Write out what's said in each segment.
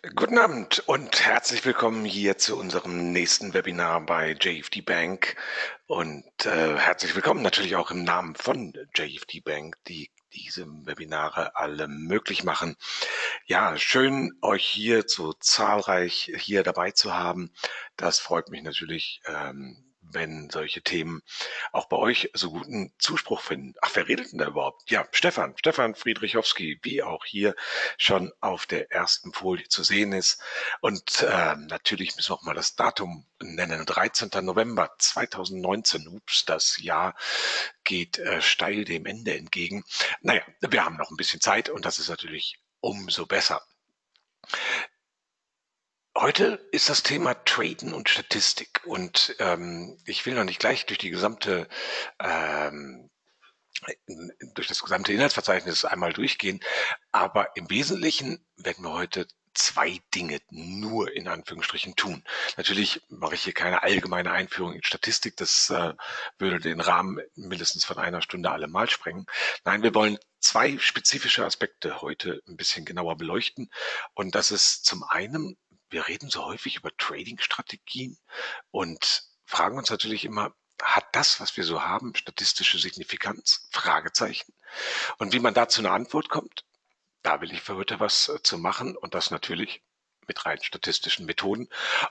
Guten Abend und herzlich willkommen hier zu unserem nächsten Webinar bei JFD Bank und herzlich willkommen natürlich auch im Namen von JFD Bank, die diese Webinare alle möglich machen. Ja, schön, euch hier so zahlreich hier dabei zu haben. Das freut mich natürlich, wenn solche Themen auch bei euch so guten Zuspruch finden. Ach, wer redet denn da überhaupt? Ja, Stefan Friedrichowski, wie auch hier schon auf der ersten Folie zu sehen ist. Und natürlich müssen wir auch mal das Datum nennen. 13. November 2019. Ups, das Jahr geht steil dem Ende entgegen. Naja, wir haben noch ein bisschen Zeit und das ist natürlich umso besser. Heute ist das Thema Traden und Statistik und ich will noch nicht gleich durch die gesamte durch das gesamte Inhaltsverzeichnis einmal durchgehen, aber im Wesentlichen werden wir heute zwei Dinge nur in Anführungsstrichen tun. Natürlich mache ich hier keine allgemeine Einführung in Statistik, das würde den Rahmen mindestens von einer Stunde allemal sprengen. Nein, wir wollen zwei spezifische Aspekte heute ein bisschen genauer beleuchten und das ist zum einen, wir reden so häufig über Trading-Strategien und fragen uns natürlich immer, hat das, was wir so haben, statistische Signifikanz? Fragezeichen. Und wie man da zu einer Antwort kommt, da will ich für heute was zu machen und das natürlich mit rein statistischen Methoden.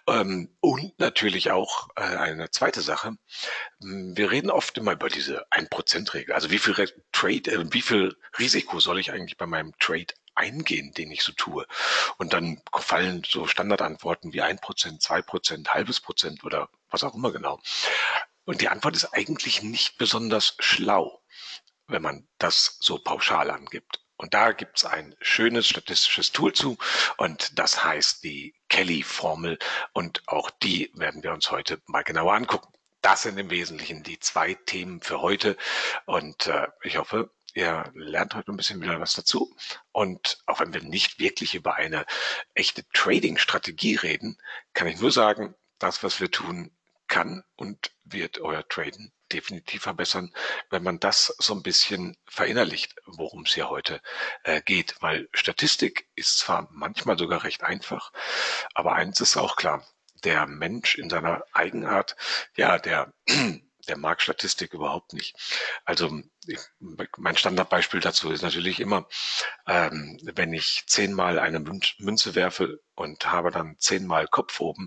Und natürlich auch eine zweite Sache. Wir reden oft immer über diese 1%-Regel. Also wie viel Risiko soll ich eigentlich bei meinem Trade eingehen, den ich so tue? Und dann fallen so Standardantworten wie 1%, 2%, halbes Prozent oder was auch immer genau. Und die Antwort ist eigentlich nicht besonders schlau, wenn man das so pauschal angibt. Und da gibt es ein schönes statistisches Tool zu und das heißt die Kelly-Formel und auch die werden wir uns heute mal genauer angucken. Das sind im Wesentlichen die zwei Themen für heute und ich hoffe, ihr lernt heute ein bisschen wieder was dazu. Und auch wenn wir nicht wirklich über eine echte Trading-Strategie reden, kann ich nur sagen, das, was wir tun, kann und wird euer Traden definitiv verbessern, wenn man das so ein bisschen verinnerlicht, worum es hier heute geht. Weil Statistik ist zwar manchmal sogar recht einfach, aber eins ist auch klar, der Mensch in seiner Eigenart, ja, der mag Statistik überhaupt nicht. Also mein Standardbeispiel dazu ist natürlich immer, wenn ich 10-mal eine Münze werfe und habe dann 10-mal Kopf oben,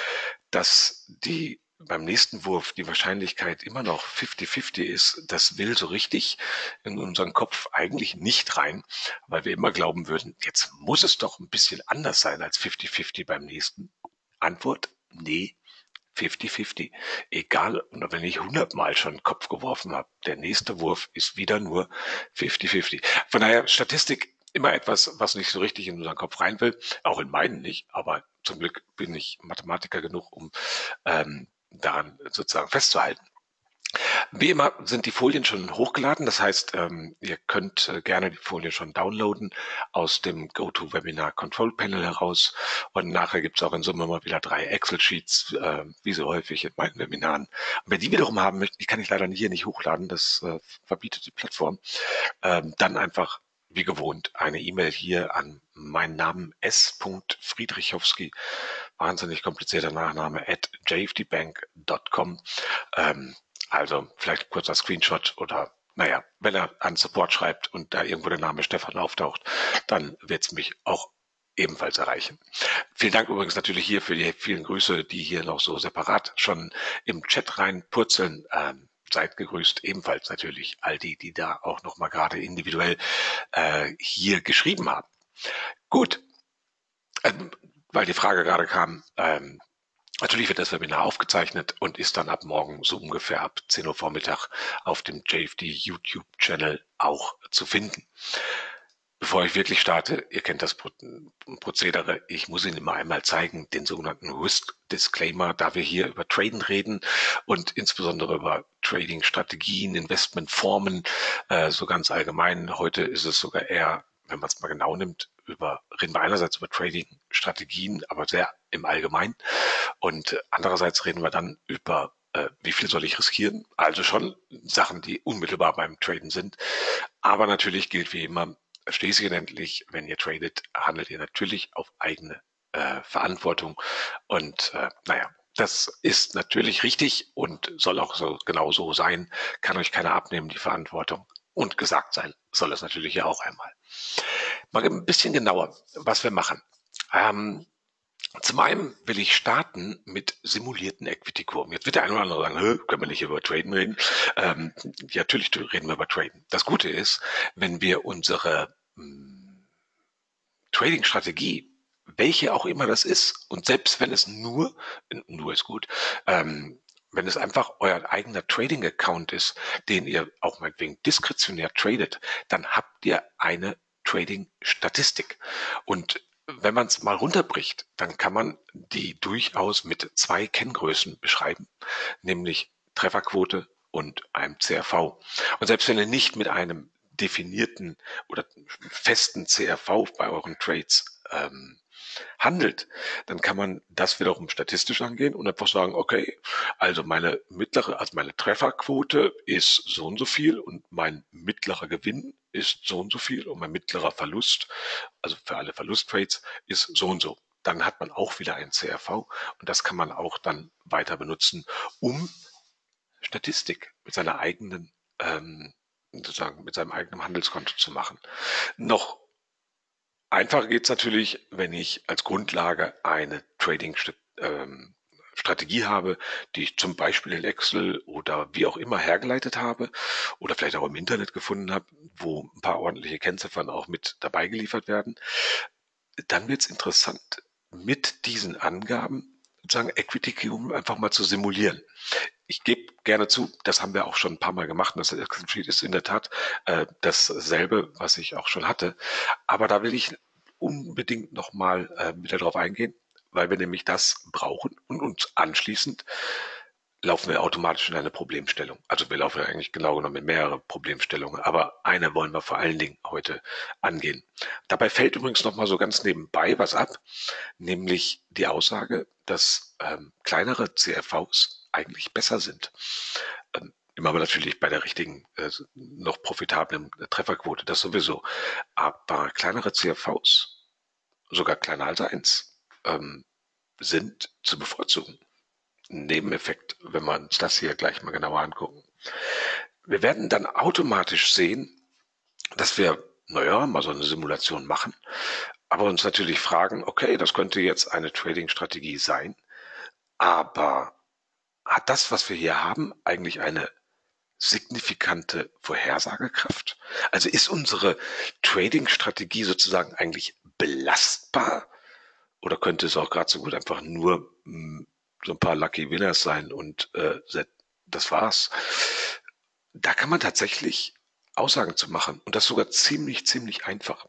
dass die beim nächsten Wurf die Wahrscheinlichkeit immer noch 50-50 ist, das will so richtig in unseren Kopf eigentlich nicht rein, weil wir immer glauben würden, jetzt muss es doch ein bisschen anders sein als 50-50 beim nächsten. Antwort, nee, 50-50. Egal, und wenn ich 100-mal schon Kopf geworfen habe, der nächste Wurf ist wieder nur 50-50. Von daher, Statistik immer etwas, was nicht so richtig in unseren Kopf rein will, auch in meinen nicht, aber zum Glück bin ich Mathematiker genug, um daran sozusagen festzuhalten. Wie immer sind die Folien schon hochgeladen, das heißt, ihr könnt gerne die Folien schon downloaden aus dem GoToWebinar Control Panel heraus und nachher gibt es auch in Summe mal wieder 3 Excel-Sheets, wie so häufig in meinen Webinaren. Und wer die wiederum haben möchte, die kann ich leider hier nicht hochladen, das verbietet die Plattform, dann einfach wie gewohnt eine E-Mail hier an meinen Namen s.friedrichowski, wahnsinnig komplizierter Nachname, at jfdbank.com. Also vielleicht kurzer Screenshot oder naja, wenn er an Support schreibt und da irgendwo der Name Stefan auftaucht, dann wird es mich auch ebenfalls erreichen. Vielen Dank übrigens natürlich hier für die vielen Grüße, die hier noch so separat schon im Chat reinpurzeln. Seid gegrüßt, ebenfalls natürlich all die, die da auch noch mal gerade individuell hier geschrieben haben. Gut, weil die Frage gerade kam, natürlich wird das Webinar aufgezeichnet und ist dann ab morgen so ungefähr ab 10 Uhr Vormittag auf dem JFD YouTube-Channel auch zu finden. Bevor ich wirklich starte, ihr kennt das Prozedere, ich muss Ihnen immer einmal zeigen, den sogenannten Risk Disclaimer, da wir hier über Traden reden und insbesondere über Trading-Strategien, Investmentformen, so ganz allgemein. Heute ist es sogar eher, wenn man es mal genau nimmt, reden wir einerseits über Trading-Strategien, aber sehr im Allgemeinen. Und andererseits reden wir dann über wie viel soll ich riskieren? Also schon Sachen, die unmittelbar beim Traden sind. Aber natürlich gilt wie immer, schließlich und endlich, wenn ihr tradet, handelt ihr natürlich auf eigene Verantwortung. Und naja, das ist natürlich richtig und soll auch so genau so sein. Kann euch keiner abnehmen, die Verantwortung. Und gesagt sein soll es natürlich ja auch einmal. Mal ein bisschen genauer, was wir machen. Ähm, Zum einen will ich starten mit simulierten Equity-Kurven. Jetzt wird der eine oder andere sagen, können wir nicht über Traden reden? Ja, natürlich reden wir über Traden. Das Gute ist, wenn wir unsere Trading-Strategie, welche auch immer das ist, und selbst wenn es nur ist gut, wenn es einfach euer eigener Trading-Account ist, den ihr auch meinetwegen diskretionär tradet, dann habt ihr eine Trading-Statistik. Und wenn man es mal runterbricht, dann kann man die durchaus mit zwei Kenngrößen beschreiben, nämlich Trefferquote und einem CRV. Und selbst wenn ihr nicht mit einem definierten oder festen CRV bei euren Trades handelt, dann kann man das wiederum statistisch angehen und einfach sagen, okay, also meine Trefferquote ist so und so viel und mein mittlerer Gewinn ist so und so viel und mein mittlerer Verlust, also für alle Verlusttrades, ist so und so. Dann hat man auch wieder ein CRV und das kann man auch dann weiter benutzen, um Statistik mit seiner eigenen sozusagen mit seinem eigenen Handelskonto zu machen. Noch einfacher geht es natürlich, wenn ich als Grundlage eine Trading-Strategie habe, die ich zum Beispiel in Excel oder wie auch immer hergeleitet habe oder vielleicht auch im Internet gefunden habe, wo ein paar ordentliche Kennziffern auch mit dabei geliefert werden. Dann wird es interessant, mit diesen Angaben sozusagen Equity Cube einfach mal zu simulieren. Ich gebe gerne zu, das haben wir auch schon ein paar Mal gemacht. Und das Excel-Sheet ist in der Tat dasselbe, was ich auch schon hatte. Aber da will ich unbedingt nochmal wieder drauf eingehen, weil wir nämlich das brauchen und uns anschließend laufen wir automatisch in eine Problemstellung. Also wir laufen ja eigentlich genau genommen in mehrere Problemstellungen, aber eine wollen wir vor allen Dingen heute angehen. Dabei fällt übrigens nochmal so ganz nebenbei was ab, nämlich die Aussage, dass kleinere CRVs eigentlich besser sind. Immer aber natürlich bei der richtigen, noch profitablen Trefferquote, das sowieso. Aber kleinere CRVs, sogar kleiner als eins, sind zu bevorzugen. Ein Nebeneffekt, wenn wir uns das hier gleich mal genauer angucken. Wir werden dann automatisch sehen, dass wir, naja, mal so eine Simulation machen, aber uns natürlich fragen, okay, das könnte jetzt eine Trading-Strategie sein, aber hat das, was wir hier haben, eigentlich eine signifikante Vorhersagekraft? Also ist unsere Trading-Strategie sozusagen eigentlich belastbar oder könnte es auch gerade so gut einfach nur so ein paar Lucky Winners sein und das war's? Da kann man tatsächlich Aussagen zu machen und das sogar ziemlich einfach.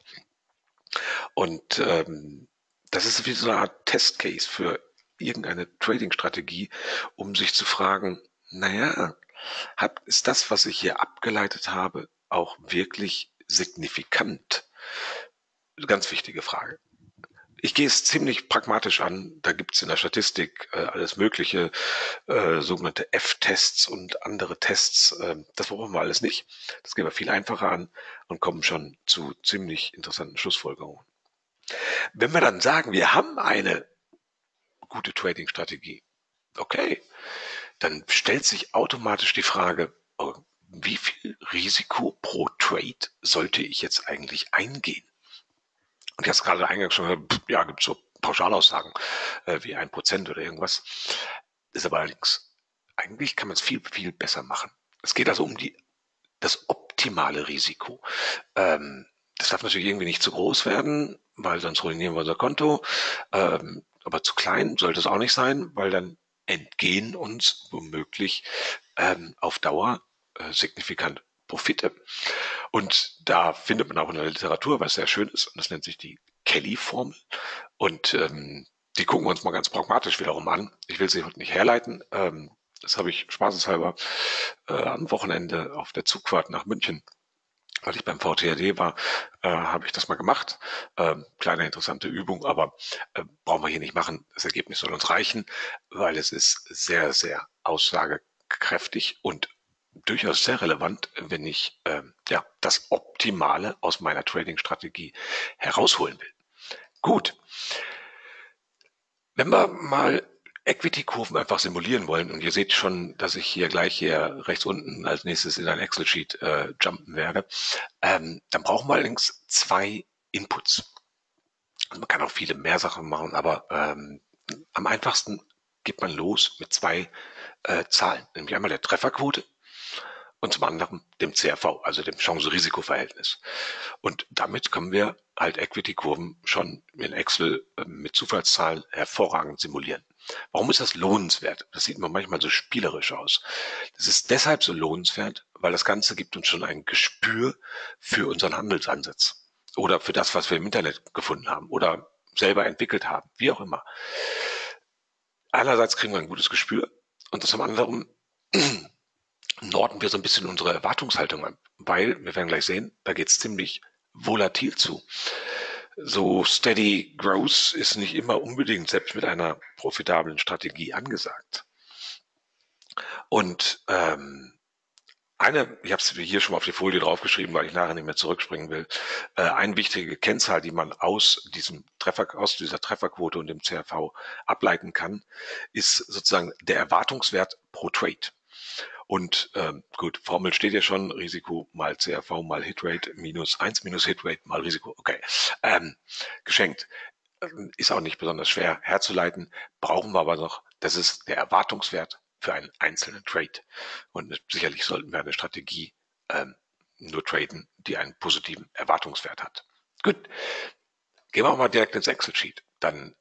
Und das ist wie so eine Art Testcase für irgendeine Trading-Strategie, um sich zu fragen, naja, ist das, was ich hier abgeleitet habe, auch wirklich signifikant? Ganz wichtige Frage. Ich gehe es ziemlich pragmatisch an. Da gibt es in der Statistik alles Mögliche, sogenannte F-Tests und andere Tests. Das brauchen wir alles nicht. Das gehen wir viel einfacher an und kommen schon zu ziemlich interessanten Schlussfolgerungen. Wenn wir dann sagen, wir haben eine gute Trading-Strategie, okay, dann stellt sich automatisch die Frage, wie viel Risiko pro Trade sollte ich jetzt eigentlich eingehen? Und ich habe es gerade eingangs schon gesagt, ja, gibt es so Pauschalaussagen wie 1% oder irgendwas. Ist aber allerdings, eigentlich kann man es viel besser machen. Es geht also um das optimale Risiko. Das darf natürlich irgendwie nicht zu groß werden, weil sonst ruinieren wir unser Konto. Aber zu klein sollte es auch nicht sein, weil dann entgehen uns womöglich auf Dauer signifikant Profite. Und da findet man auch in der Literatur, was sehr schön ist, und das nennt sich die Kelly-Formel. Und die gucken wir uns mal ganz pragmatisch wiederum an. Ich will sie heute nicht herleiten. Das habe ich spaßeshalber am Wochenende auf der Zugfahrt nach München, weil ich beim VTRD war, habe ich das mal gemacht. Kleine interessante Übung, aber brauchen wir hier nicht machen. Das Ergebnis soll uns reichen, weil es ist sehr aussagekräftig und durchaus sehr relevant, wenn ich ja das Optimale aus meiner Trading-Strategie herausholen will. Gut, Wenn wir mal Equity-Kurven einfach simulieren wollen, und ihr seht schon, dass ich hier gleich hier rechts unten als nächstes in ein Excel-Sheet jumpen werde, dann brauchen wir allerdings zwei Inputs. Also man kann auch viele mehr Sachen machen, aber am einfachsten geht man los mit zwei Zahlen, nämlich einmal der Trefferquote und zum anderen dem CRV, also dem Chance-Risiko-Verhältnis. Und damit können wir halt Equity-Kurven schon in Excel mit Zufallszahlen hervorragend simulieren. Warum ist das lohnenswert? Das sieht mir manchmal so spielerisch aus. Das ist deshalb so lohnenswert, weil das Ganze gibt uns schon ein Gespür für unseren Handelsansatz oder für das, was wir im Internet gefunden haben oder selber entwickelt haben, wie auch immer. Einerseits kriegen wir ein gutes Gespür und zum anderen norden wir so ein bisschen unsere Erwartungshaltung an, weil wir werden gleich sehen, da geht es ziemlich volatil zu. So Steady Growth ist nicht immer unbedingt selbst mit einer profitablen Strategie angesagt. Und ich habe es hier schon mal auf die Folie draufgeschrieben, weil ich nachher nicht mehr zurückspringen will. Eine wichtige Kennzahl, die man aus dieser Trefferquote und dem CRV ableiten kann, ist sozusagen der Erwartungswert pro Trade. Und gut, Formel steht ja schon, Risiko mal CRV mal Hitrate minus 1 minus Hitrate mal Risiko. Okay, geschenkt. Ist auch nicht besonders schwer herzuleiten, brauchen wir aber noch, das ist der Erwartungswert für einen einzelnen Trade. Und sicherlich sollten wir eine Strategie nur traden, die einen positiven Erwartungswert hat. Gut, gehen wir auch mal direkt ins Excel-Sheet. Dann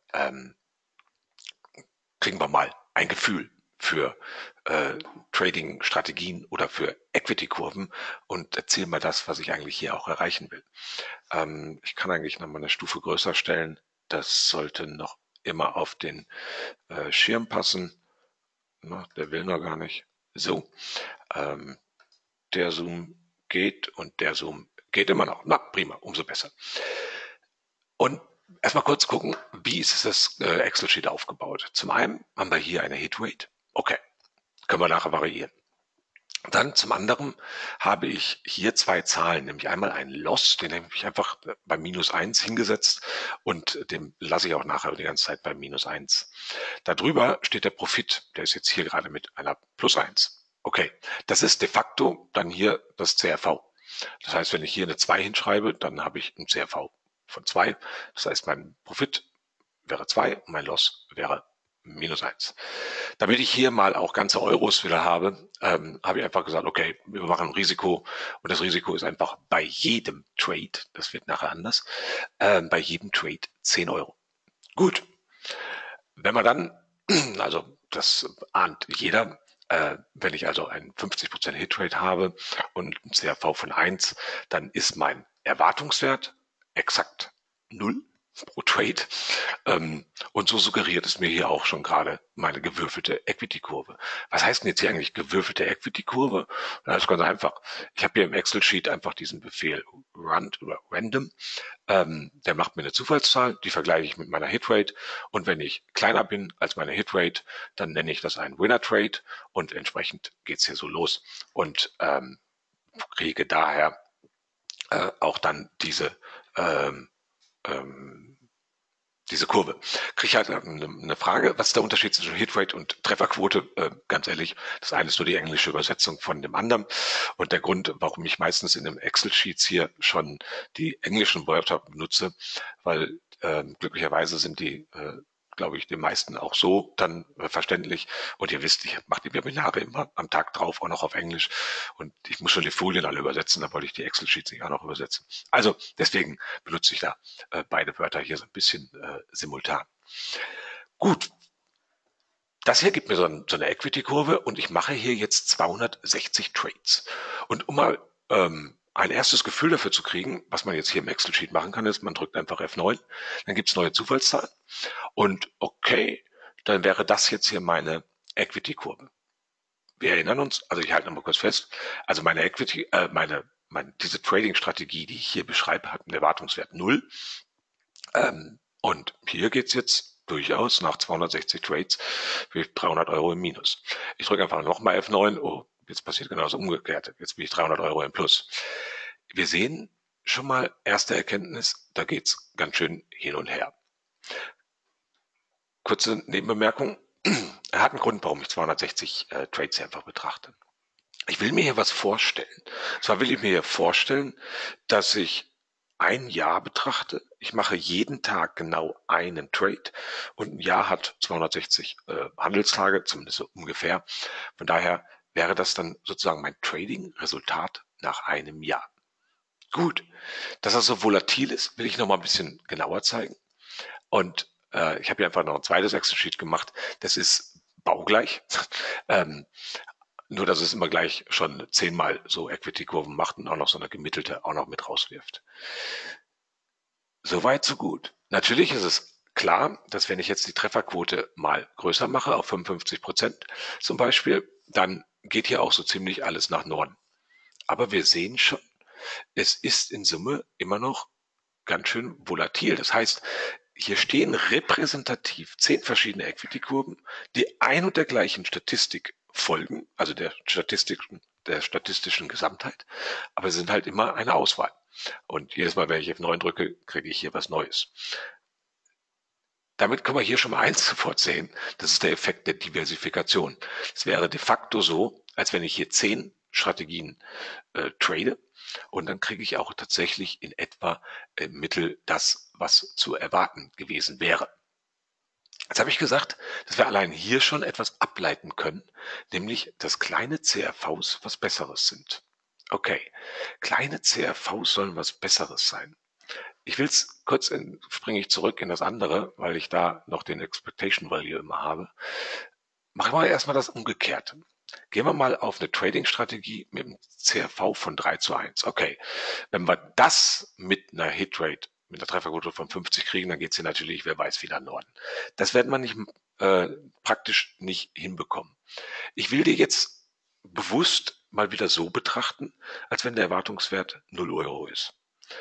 kriegen wir mal ein Gefühl für Trading-Strategien oder für Equity-Kurven und erzählen mal das, was ich eigentlich hier auch erreichen will. Ich kann eigentlich noch mal eine Stufe größer stellen. Das sollte noch immer auf den Schirm passen. Na, der will noch gar nicht. So, der Zoom geht und der Zoom geht immer noch. Na, prima, umso besser. Und erstmal kurz gucken, wie ist das Excel-Sheet aufgebaut. Zum einen haben wir hier eine Hitrate. Okay, können wir nachher variieren. Dann zum anderen habe ich hier zwei Zahlen, nämlich einmal einen Loss, den habe ich einfach bei -1 hingesetzt und den lasse ich auch nachher die ganze Zeit bei -1. Darüber steht der Profit, der ist jetzt hier gerade mit einer +1. Okay, das ist de facto dann hier das CRV. Das heißt, wenn ich hier eine 2 hinschreibe, dann habe ich ein CRV von 2. Das heißt, mein Profit wäre 2 und mein Loss wäre -1. Damit ich hier mal auch ganze Euros wieder habe, habe ich einfach gesagt, okay, wir machen ein Risiko und das Risiko ist einfach bei jedem Trade, das wird nachher anders, bei jedem Trade 10 Euro. Gut, wenn man dann, also das ahnt jeder, wenn ich also einen 50% Hitrate habe und ein CRV von 1, dann ist mein Erwartungswert exakt 0 pro Trade. Und so suggeriert es mir hier auch schon gerade meine gewürfelte Equity-Kurve. Was heißt denn jetzt hier eigentlich gewürfelte Equity-Kurve? Das ist ganz einfach. Ich habe hier im Excel-Sheet einfach diesen Befehl Rand oder Random. Der macht mir eine Zufallszahl, die vergleiche ich mit meiner Hitrate. Und wenn ich kleiner bin als meine Hitrate, dann nenne ich das einen Winner-Trade und entsprechend geht's hier so los. Und kriege daher auch dann diese Kurve. Kriege ich halt eine Frage, was ist der Unterschied zwischen Hitrate und Trefferquote? Ganz ehrlich, das eine ist nur die englische Übersetzung von dem anderen. Und der Grund, warum ich meistens in den Excel-Sheets hier schon die englischen Wörter benutze, weil glücklicherweise sind die glaube ich, den meisten auch so dann verständlich. Und ihr wisst, ich mache die Webinare immer am Tag drauf, auch noch auf Englisch. Und ich muss schon die Folien alle übersetzen, da wollte ich die Excel-Sheets nicht auch noch übersetzen. Also deswegen benutze ich da beide Wörter hier so ein bisschen simultan. Gut, das hier gibt mir so eine Equity-Kurve und ich mache hier jetzt 260 Trades. Und um mal ein erstes Gefühl dafür zu kriegen, was man jetzt hier im Excel-Sheet machen kann, ist, man drückt einfach F9, dann gibt es neue Zufallszahlen und okay, dann wäre das jetzt hier meine Equity-Kurve. Wir erinnern uns, also ich halte nochmal kurz fest, also meine Equity, diese Trading-Strategie, die ich hier beschreibe, hat einen Erwartungswert 0. Und hier geht's jetzt durchaus nach 260 Trades für 300 Euro im Minus. Ich drücke einfach nochmal F9. Oh, jetzt passiert genau das Umgekehrte. Jetzt bin ich 300 Euro im Plus. Wir sehen schon mal erste Erkenntnis, da geht's ganz schön hin und her. kurze Nebenbemerkung. Er hat einen Grund, warum ich 260 Trades hier einfach betrachte. Ich will mir hier was vorstellen. Zwar will ich mir hier vorstellen, dass ich ein Jahr betrachte. Ich mache jeden Tag genau einen Trade und ein Jahr hat 260 Handelstage, zumindest so ungefähr. Von daher wäre das dann sozusagen mein Trading-Resultat nach einem Jahr. Gut, dass das so volatil ist, will ich noch mal ein bisschen genauer zeigen. Und ich habe hier einfach noch ein zweites Excel-Sheet gemacht. Das ist baugleich. ähm, nur, dass es immer gleich schon 10-mal so Equity-Kurven macht und auch noch so eine gemittelte auch noch mit rauswirft. Soweit, so gut. Natürlich ist es klar, dass wenn ich jetzt die Trefferquote mal größer mache, auf 55% zum Beispiel, dann geht hier auch so ziemlich alles nach Norden. Aber wir sehen schon, es ist in Summe immer noch ganz schön volatil. Das heißt, hier stehen repräsentativ 10 verschiedene Equity-Kurven, die ein und der gleichen Statistik folgen, also der statistischen Gesamtheit, aber sie sind halt immer eine Auswahl. Und jedes Mal, wenn ich F9 drücke, kriege ich hier was Neues. Damit können wir hier schon mal eins sofort sehen. Das ist der Effekt der Diversifikation. Es wäre de facto so, als wenn ich hier 10 Strategien trade und dann kriege ich auch tatsächlich in etwa im Mittel das, was zu erwarten gewesen wäre. Jetzt habe ich gesagt, dass wir allein hier schon etwas ableiten können, nämlich dass kleine CRVs was Besseres sind. Okay, kleine CRVs sollen was Besseres sein. Ich will es kurz, springe ich zurück in das andere, weil ich da noch den Expectation Value immer habe. Machen wir erstmal das Umgekehrte. Gehen wir mal auf eine Trading-Strategie mit einem CRV von 3:1. Okay, wenn wir das mit einer Hitrate, mit einer Trefferquote von 50 kriegen, dann geht es hier natürlich, wer weiß, wieder Norden. Das wird man nicht praktisch nicht hinbekommen. Ich will dir jetzt bewusst mal wieder so betrachten, als wenn der Erwartungswert 0 Euro ist.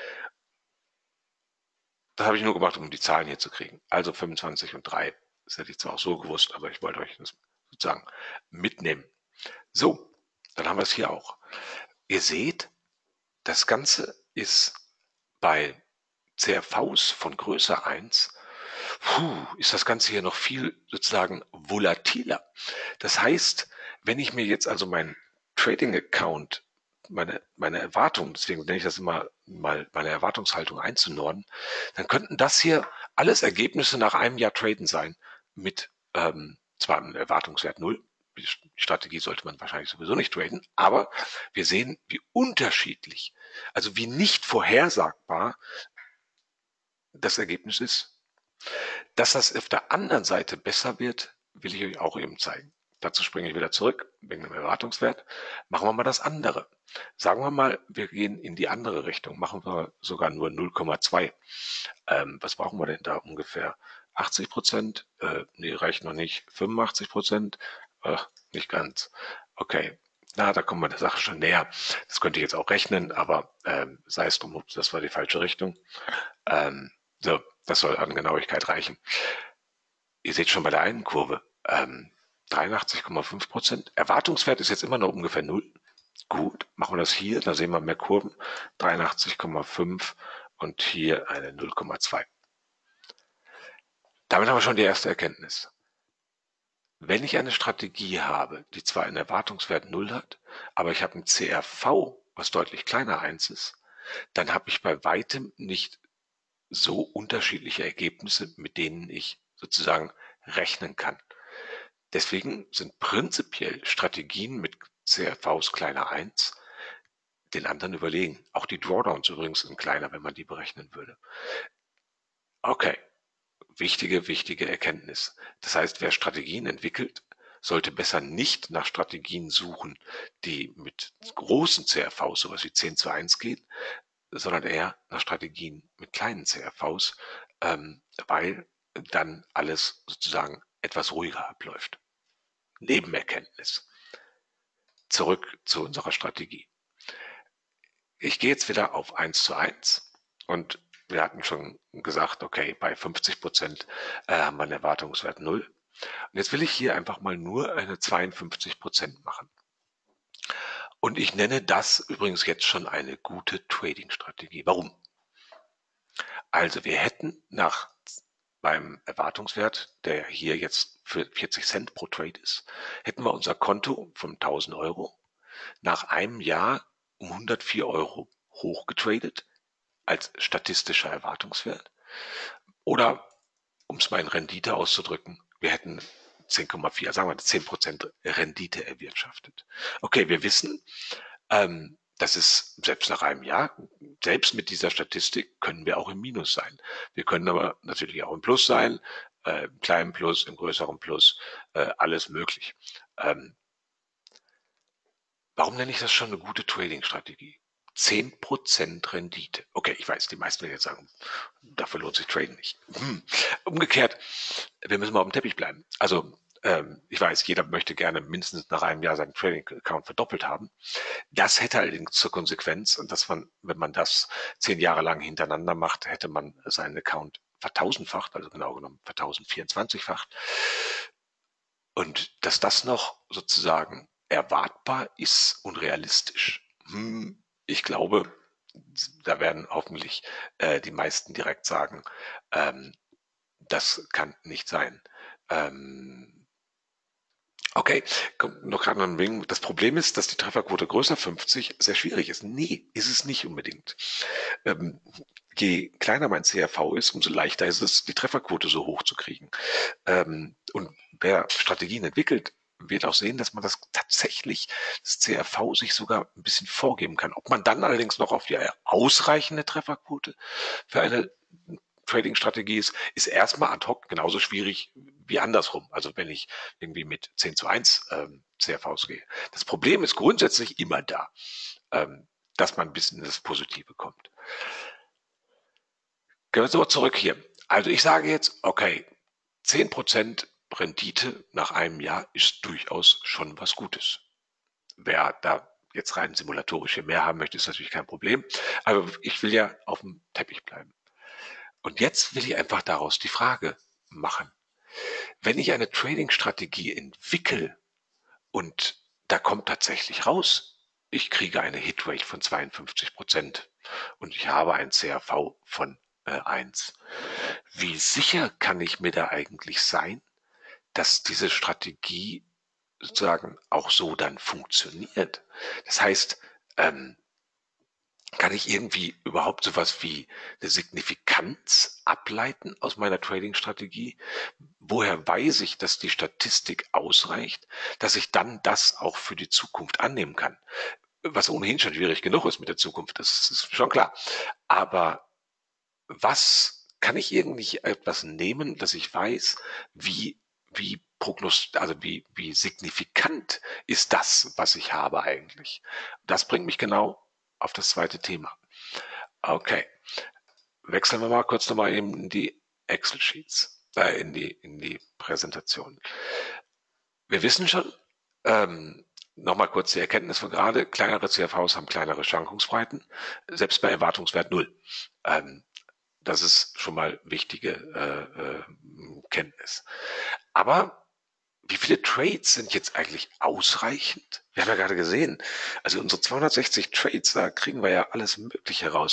Das habe ich nur gemacht, um die Zahlen hier zu kriegen. Also 25 und 3. Das hätte ich zwar auch so gewusst, aber ich wollte euch das sozusagen mitnehmen. So, dann haben wir es hier auch. Ihr seht, das Ganze ist bei CRVs von Größe 1, ist das Ganze hier noch viel sozusagen volatiler. Das heißt, wenn ich mir jetzt also meinen Trading-Account, meine Erwartungen, deswegen nenne ich das immer mal meine Erwartungshaltung einzunorden, dann könnten das hier alles Ergebnisse nach einem Jahr Traden sein mit zwar einem Erwartungswert 0, die Strategie sollte man wahrscheinlich sowieso nicht traden, aber wir sehen, wie unterschiedlich, also wie nicht vorhersagbar das Ergebnis ist. Dass das auf der anderen Seite besser wird, will ich euch auch eben zeigen. Dazu springe ich wieder zurück, wegen dem Erwartungswert. Machen wir mal das andere. Sagen wir mal, wir gehen in die andere Richtung, machen wir sogar nur 0,2. Was brauchen wir denn da ungefähr? 80%? Nee, reicht noch nicht. 85%? Nicht ganz. Okay, na, da kommen wir der Sache schon näher. Das könnte ich jetzt auch rechnen, aber sei es drum, das war die falsche Richtung. So, das soll an Genauigkeit reichen. Ihr seht schon bei der einen Kurve, 83,5%. Erwartungswert ist jetzt immer noch ungefähr 0. Gut, machen wir das hier, da sehen wir mehr Kurven, 83,5 und hier eine 0,2. Damit haben wir schon die erste Erkenntnis. Wenn ich eine Strategie habe, die zwar einen Erwartungswert 0 hat, aber ich habe ein CRV, was deutlich kleiner 1 ist, dann habe ich bei weitem nicht so unterschiedliche Ergebnisse, mit denen ich sozusagen rechnen kann. Deswegen sind prinzipiell Strategien mit CRVs kleiner 1 den anderen überlegen. Auch die Drawdowns übrigens sind kleiner, wenn man die berechnen würde. Okay, wichtige Erkenntnis. Das heißt, wer Strategien entwickelt, sollte besser nicht nach Strategien suchen, die mit großen CRVs, sowas wie 10:1 gehen, sondern eher nach Strategien mit kleinen CRVs, weil dann alles sozusagen etwas ruhiger abläuft. Nebenerkenntnis. Zurück zu unserer Strategie. Ich gehe jetzt wieder auf 1:1 und wir hatten schon gesagt, okay, bei 50% haben wir einen Erwartungswert 0. Und jetzt will ich hier einfach mal nur eine 52% machen. Und ich nenne das übrigens jetzt schon eine gute Trading-Strategie. Warum? Also wir hätten nach beim Erwartungswert, der hier jetzt für 40 Cent pro Trade ist, hätten wir unser Konto von 1000 Euro nach einem Jahr um 104 Euro hochgetradet als statistischer Erwartungswert. Oder, um es mal in Rendite auszudrücken, wir hätten 10,4, sagen wir 10% Rendite erwirtschaftet. Okay, wir wissen, das ist selbst nach einem Jahr, selbst mit dieser Statistik können wir auch im Minus sein. Wir können aber natürlich auch im Plus sein, im kleinen Plus, im größeren Plus, alles möglich. Warum nenne ich das schon eine gute Trading-Strategie? 10% Rendite. Okay, ich weiß, die meisten werden jetzt sagen, dafür lohnt sich Traden nicht. Umgekehrt, wir müssen mal auf dem Teppich bleiben. Also, ich weiß, jeder möchte gerne mindestens nach einem Jahr seinen Trading-Account verdoppelt haben. Das hätte allerdings zur Konsequenz, dass man, wenn man das 10 Jahre lang hintereinander macht, hätte man seinen Account vertausendfacht, also genau genommen vertausendvierundzwanzigfacht. Und dass das noch sozusagen erwartbar ist und realistisch, ich glaube, da werden hoffentlich die meisten direkt sagen, das kann nicht sein. Okay, kommt noch gerade ein Ding. Das Problem ist, dass die Trefferquote größer 50 sehr schwierig ist. Nee, ist es nicht unbedingt. Je kleiner mein CRV ist, umso leichter ist es, die Trefferquote so hoch zu kriegen. Und wer Strategien entwickelt, wird auch sehen, dass man das tatsächlich, das CRV sich sogar ein bisschen vorgeben kann. Ob man dann allerdings noch auf die ausreichende Trefferquote für eine Trading-Strategie ist erstmal ad hoc genauso schwierig wie andersrum. Also wenn ich irgendwie mit 10:1 CRVs gehe. Das Problem ist grundsätzlich immer da, dass man ein bisschen in das Positive kommt. Gehen wir so zurück hier. Also ich sage jetzt, okay, 10% Rendite nach einem Jahr ist durchaus schon was Gutes. Wer da jetzt rein simulatorisch hier mehr haben möchte, ist natürlich kein Problem. Aber ich will ja auf dem Teppich bleiben. Und jetzt will ich einfach daraus die Frage machen. Wenn ich eine Trading-Strategie entwickle und da kommt tatsächlich raus, ich kriege eine Hitrate von 52% und ich habe ein CRV von 1. Wie sicher kann ich mir da eigentlich sein, dass diese Strategie sozusagen auch so dann funktioniert? Das heißt, kann ich irgendwie überhaupt sowas wie eine Signifikanz ableiten aus meiner Trading-Strategie? Woher weiß ich, dass die Statistik ausreicht, dass ich dann das auch für die Zukunft annehmen kann? Was ohnehin schon schwierig genug ist mit der Zukunft, das ist schon klar. Aber was kann ich irgendwie etwas nehmen, dass ich weiß, wie signifikant ist das, was ich habe eigentlich? Das bringt mich genau auf das zweite Thema. Okay, wechseln wir mal kurz nochmal eben in die Excel-Sheets, in die Präsentation. Wir wissen schon, nochmal kurz die Erkenntnis von gerade, kleinere CRVs haben kleinere Schwankungsbreiten, selbst bei Erwartungswert 0. Das ist schon mal wichtige Kenntnis. Aber wie viele Trades sind jetzt eigentlich ausreichend? Wir haben ja gerade gesehen, also unsere 260 Trades, da kriegen wir ja alles Mögliche raus.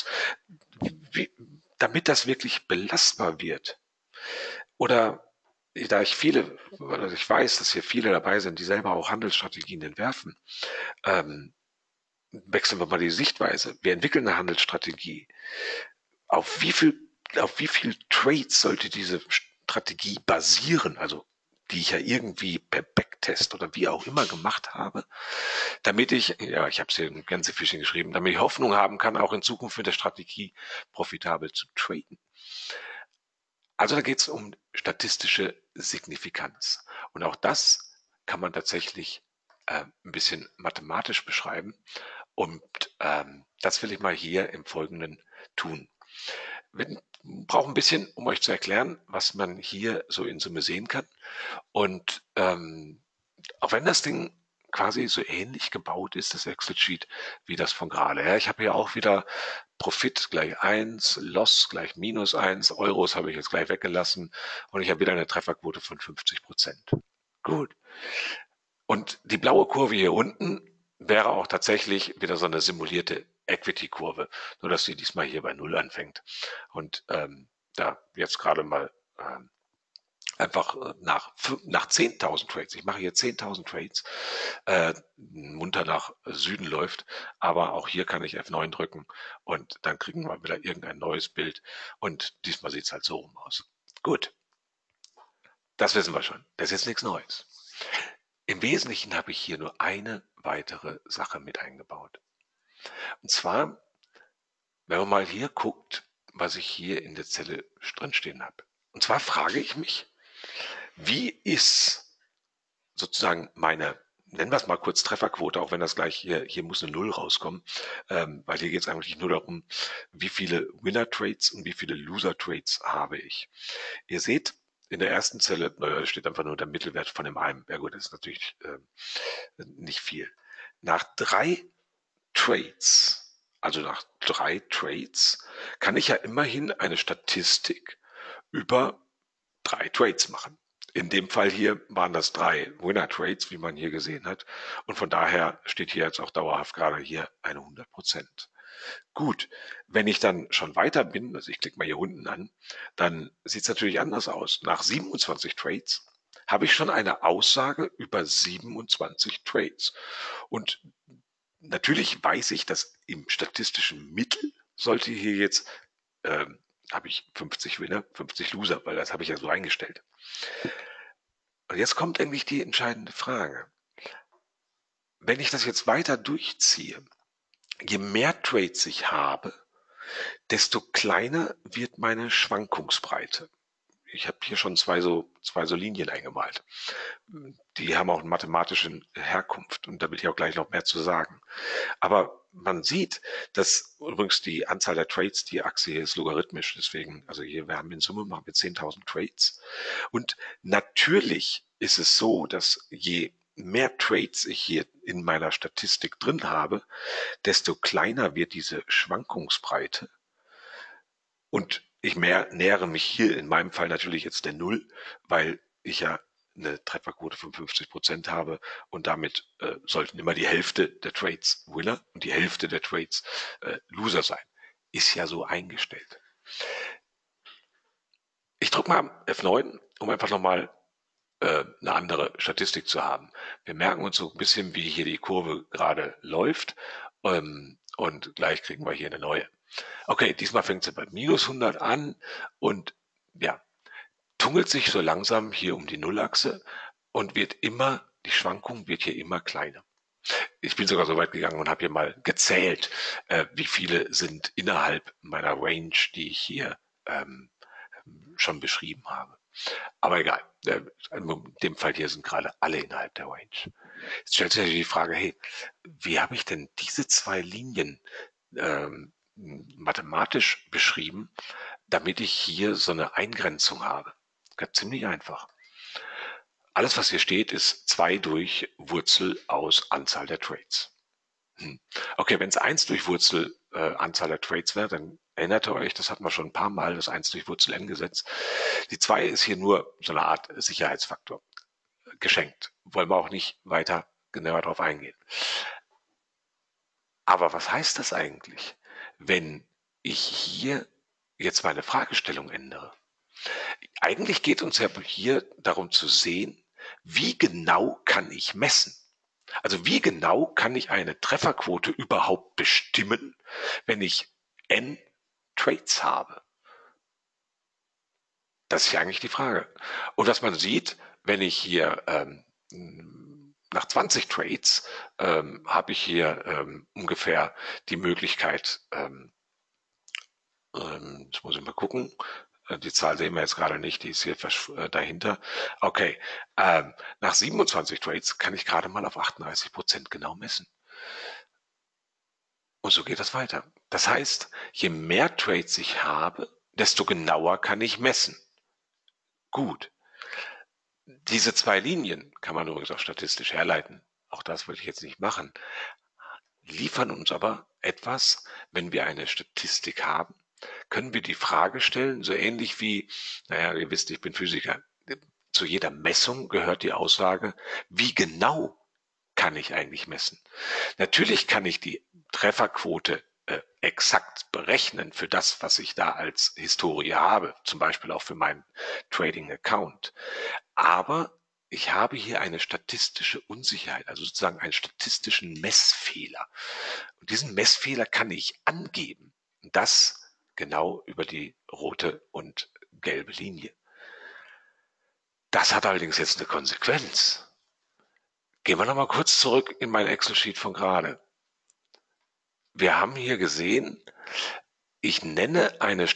Damit das wirklich belastbar wird, oder da ich weiß, dass hier viele dabei sind, die selber auch Handelsstrategien entwerfen, wechseln wir mal die Sichtweise. Wir entwickeln eine Handelsstrategie. Auf wie viel Trades sollte diese Strategie basieren? Also die ich ja irgendwie per Backtest oder wie auch immer gemacht habe, damit ich habe es hier in Gänsefüßchen geschrieben, damit ich Hoffnung haben kann, auch in Zukunft mit der Strategie profitabel zu traden. Also da geht es um statistische Signifikanz. Und auch das kann man tatsächlich ein bisschen mathematisch beschreiben. Und das will ich mal hier im Folgenden tun. Wir brauchen ein bisschen, um euch zu erklären, was man hier so in Summe sehen kann. Und auch wenn das Ding quasi so ähnlich gebaut ist, das Excel-Sheet, wie das von gerade. Ja, ich habe hier auch wieder Profit gleich 1, Loss gleich -1, Euros habe ich jetzt gleich weggelassen und ich habe wieder eine Trefferquote von 50%. Gut. Und die blaue Kurve hier unten wäre auch tatsächlich wieder so eine simulierte Equity-Kurve, nur dass sie diesmal hier bei 0 anfängt und da jetzt gerade mal einfach nach 10.000 Trades. Ich mache hier 10.000 Trades, munter nach Süden läuft, aber auch hier kann ich F9 drücken und dann kriegen wir wieder irgendein neues Bild und diesmal sieht es halt so rum aus. Gut, das wissen wir schon. Das ist jetzt nichts Neues. Im Wesentlichen habe ich hier nur eine weitere Sache mit eingebaut. Und zwar, wenn man mal hier guckt, was ich hier in der Zelle drinstehen habe. Und zwar frage ich mich, wie ist sozusagen meine, nennen wir es mal kurz Trefferquote, auch wenn das gleich hier muss eine Null rauskommen, weil hier geht es eigentlich nur darum, wie viele Winner-Trades und wie viele Loser-Trades habe ich. Ihr seht, in der ersten Zelle, naja, steht einfach nur der Mittelwert von dem einen. Ja gut, das ist natürlich nicht viel. Nach 3 Trades, also nach 3 Trades, kann ich ja immerhin eine Statistik über 3 Trades machen. In dem Fall hier waren das 3 Winner-Trades, wie man hier gesehen hat. Und von daher steht hier jetzt auch dauerhaft gerade hier eine 100%. Gut, wenn ich dann schon weiter bin, also ich klicke mal hier unten an, dann sieht es natürlich anders aus. Nach 27 Trades habe ich schon eine Aussage über 27 Trades. Und natürlich weiß ich, dass im statistischen Mittel sollte hier jetzt, habe ich 50 Winner, 50 Loser, weil das habe ich ja so eingestellt. Und jetzt kommt eigentlich die entscheidende Frage. Wenn ich das jetzt weiter durchziehe, je mehr Trades ich habe, desto kleiner wird meine Schwankungsbreite. Ich habe hier schon zwei so Linien eingemalt. Die haben auch eine mathematische Herkunft und da will ich auch gleich noch mehr zu sagen. Aber man sieht, dass übrigens die Anzahl der Trades, die Achse hier ist logarithmisch, deswegen, also hier, wir haben in Summe machen wir 10.000 Trades. Und natürlich ist es so, dass je mehr Trades ich hier in meiner Statistik drin habe, desto kleiner wird diese Schwankungsbreite. Und ich nähere mich hier in meinem Fall natürlich jetzt der Null, weil ich ja eine Trefferquote von 50% habe und damit sollten immer die Hälfte der Trades Winner und die Hälfte der Trades Loser sein. Ist ja so eingestellt. Ich drücke mal F9, um einfach nochmal eine andere Statistik zu haben. Wir merken uns so ein bisschen, wie hier die Kurve gerade läuft und gleich kriegen wir hier eine neue. Okay, diesmal fängt sie bei minus 100 an und ja, tummelt sich so langsam hier um die Nullachse und die Schwankung wird hier immer kleiner. Ich bin sogar so weit gegangen und habe hier mal gezählt, wie viele sind innerhalb meiner Range, die ich hier schon beschrieben habe. Aber egal, in dem Fall hier sind gerade alle innerhalb der Range. Jetzt stellt sich natürlich die Frage, hey, wie habe ich denn diese 2 Linien mathematisch beschrieben, damit ich hier so eine Eingrenzung habe? Ganz ziemlich einfach. Alles, was hier steht, ist 2 durch Wurzel aus Anzahl der Trades. Okay, wenn es 1 durch Wurzel Anzahl der Trades wäre, dann erinnert ihr euch, das hatten wir schon ein paar Mal, das 1 durch Wurzel n Gesetz. Die 2 ist hier nur so eine Art Sicherheitsfaktor. Geschenkt. Wollen wir auch nicht weiter genauer darauf eingehen. Aber was heißt das eigentlich, wenn ich hier jetzt meine Fragestellung ändere? Eigentlich geht uns ja hier darum zu sehen, wie genau kann ich messen? Also wie genau kann ich eine Trefferquote überhaupt bestimmen, wenn ich n Trades habe? Das ist ja eigentlich die Frage. Und was man sieht, wenn ich hier nach 20 Trades habe ich hier ungefähr die Möglichkeit, jetzt muss ich mal gucken, die Zahl sehen wir jetzt gerade nicht, die ist hier dahinter. Okay, nach 27 Trades kann ich gerade mal auf 38% genau messen. Und so geht das weiter. Das heißt, je mehr Trades ich habe, desto genauer kann ich messen. Gut. Diese 2 Linien kann man übrigens auch statistisch herleiten. Auch das würde ich jetzt nicht machen. Liefern uns aber etwas, wenn wir eine Statistik haben, können wir die Frage stellen, so ähnlich wie, naja, ihr wisst, ich bin Physiker, zu jeder Messung gehört die Aussage, wie genau kann ich eigentlich messen? Natürlich kann ich die Trefferquote exakt berechnen für das, was ich da als Historie habe, zum Beispiel auch für meinen Trading-Account. Aber ich habe hier eine statistische Unsicherheit, also sozusagen einen statistischen Messfehler. Und diesen Messfehler kann ich angeben. Und das genau über die rote und gelbe Linie. Das hat allerdings jetzt eine Konsequenz. Gehen wir nochmal kurz zurück in mein Excel-Sheet von gerade. Wir haben hier gesehen, ich nenne eine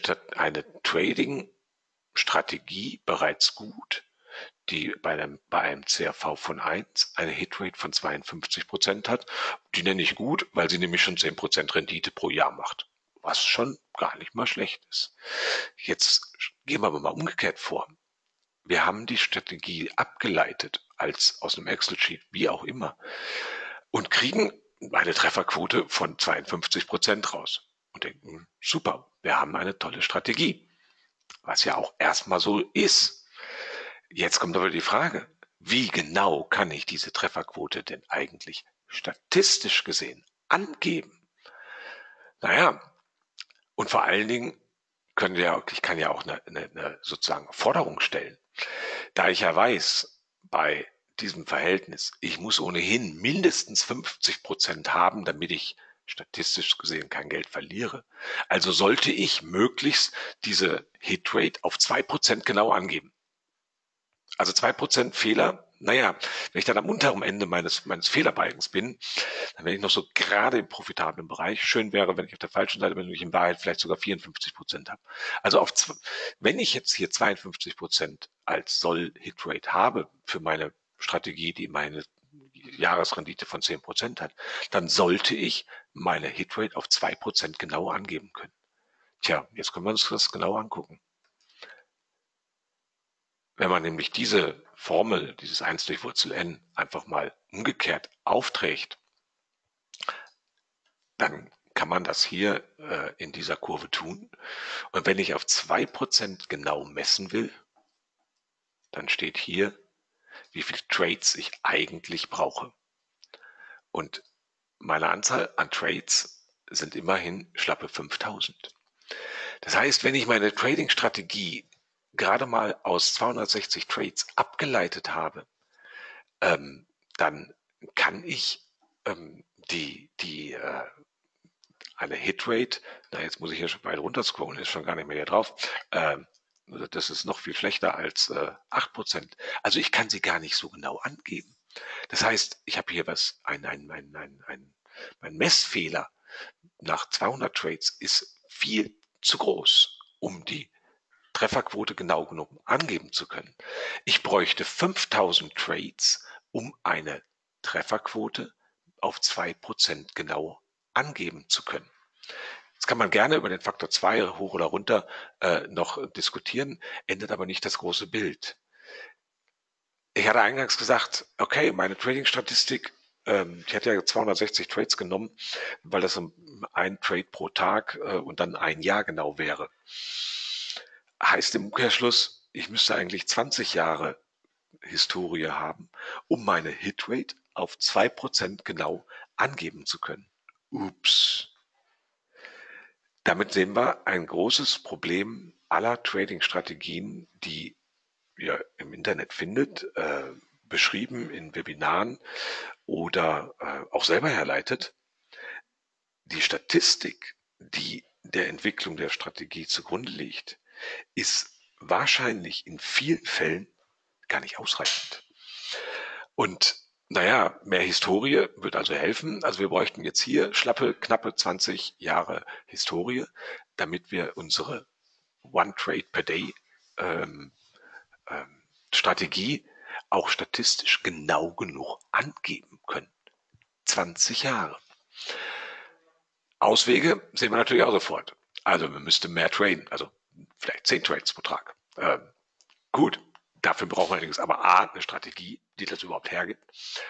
Trading-Strategie bereits gut, die bei einem CRV von 1 eine Hitrate von 52% hat. Die nenne ich gut, weil sie nämlich schon 10% Rendite pro Jahr macht, was schon gar nicht mal schlecht ist. Jetzt gehen wir aber mal umgekehrt vor. Wir haben die Strategie abgeleitet als aus einem Excel-Sheet, wie auch immer, und kriegen eine Trefferquote von 52% raus und denken, super, wir haben eine tolle Strategie, was ja auch erstmal so ist. Jetzt kommt aber die Frage, wie genau kann ich diese Trefferquote denn eigentlich statistisch gesehen angeben? Naja, und vor allen Dingen ich kann ja auch eine sozusagen Forderung stellen. Da ich ja weiß, bei diesem Verhältnis, ich muss ohnehin mindestens 50% haben, damit ich statistisch gesehen kein Geld verliere. Also sollte ich möglichst diese Hitrate auf 2% genau angeben. Also 2% Fehler, naja, wenn ich dann am unteren Ende meines Fehlerbalkens bin, dann bin ich noch so gerade im profitablen Bereich. Schön wäre, wenn ich auf der falschen Seite bin und ich in Wahrheit vielleicht sogar 54% habe. Also wenn ich jetzt hier 52% als Soll-Hitrate habe für meine Strategie, die meine Jahresrendite von 10% hat, dann sollte ich meine Hitrate auf 2% genau angeben können. Tja, jetzt können wir uns das genau angucken. Wenn man nämlich diese Formel, dieses 1 durch Wurzel n, einfach mal umgekehrt aufträgt, dann kann man das hier in dieser Kurve tun. Und wenn ich auf 2% genau messen will, dann steht hier, wie viele Trades ich eigentlich brauche. Und meine Anzahl an Trades sind immerhin schlappe 5000. Das heißt, wenn ich meine Trading-Strategie gerade mal aus 260 Trades abgeleitet habe, dann kann ich eine Hitrate, jetzt muss ich hier schon weit runter scrollen, ist schon gar nicht mehr hier drauf, das ist noch viel schlechter als 8%. Also ich kann sie gar nicht so genau angeben. Das heißt, ich habe hier mein Messfehler nach 200 Trades ist viel zu groß, um die Trefferquote genau genug angeben zu können. Ich bräuchte 5000 Trades, um eine Trefferquote auf 2% genau angeben zu können. Jetzt kann man gerne über den Faktor 2 hoch oder runter noch diskutieren, ändert aber nicht das große Bild. Ich hatte eingangs gesagt, okay, meine Trading-Statistik, ich hatte ja 260 Trades genommen, weil das ein Trade pro Tag und dann ein Jahr genau wäre. Heißt im Umkehrschluss, ich müsste eigentlich 20 Jahre Historie haben, um meine Hitrate auf 2% genau angeben zu können. Ups. Damit sehen wir ein großes Problem aller Trading-Strategien, die ihr im Internet findet, beschrieben in Webinaren oder auch selber herleitet. Die Statistik, die der Entwicklung der Strategie zugrunde liegt, ist wahrscheinlich in vielen Fällen gar nicht ausreichend. Und naja, mehr Historie wird also helfen. Also wir bräuchten jetzt hier knappe 20 Jahre Historie, damit wir unsere One Trade per Day Strategie auch statistisch genau genug angeben können. 20 Jahre. Auswege sehen wir natürlich auch sofort. Also man müsste mehr traden, also vielleicht 10 Trades pro Tag. Gut, dafür brauchen wir allerdings aber eine Strategie, die das überhaupt hergibt.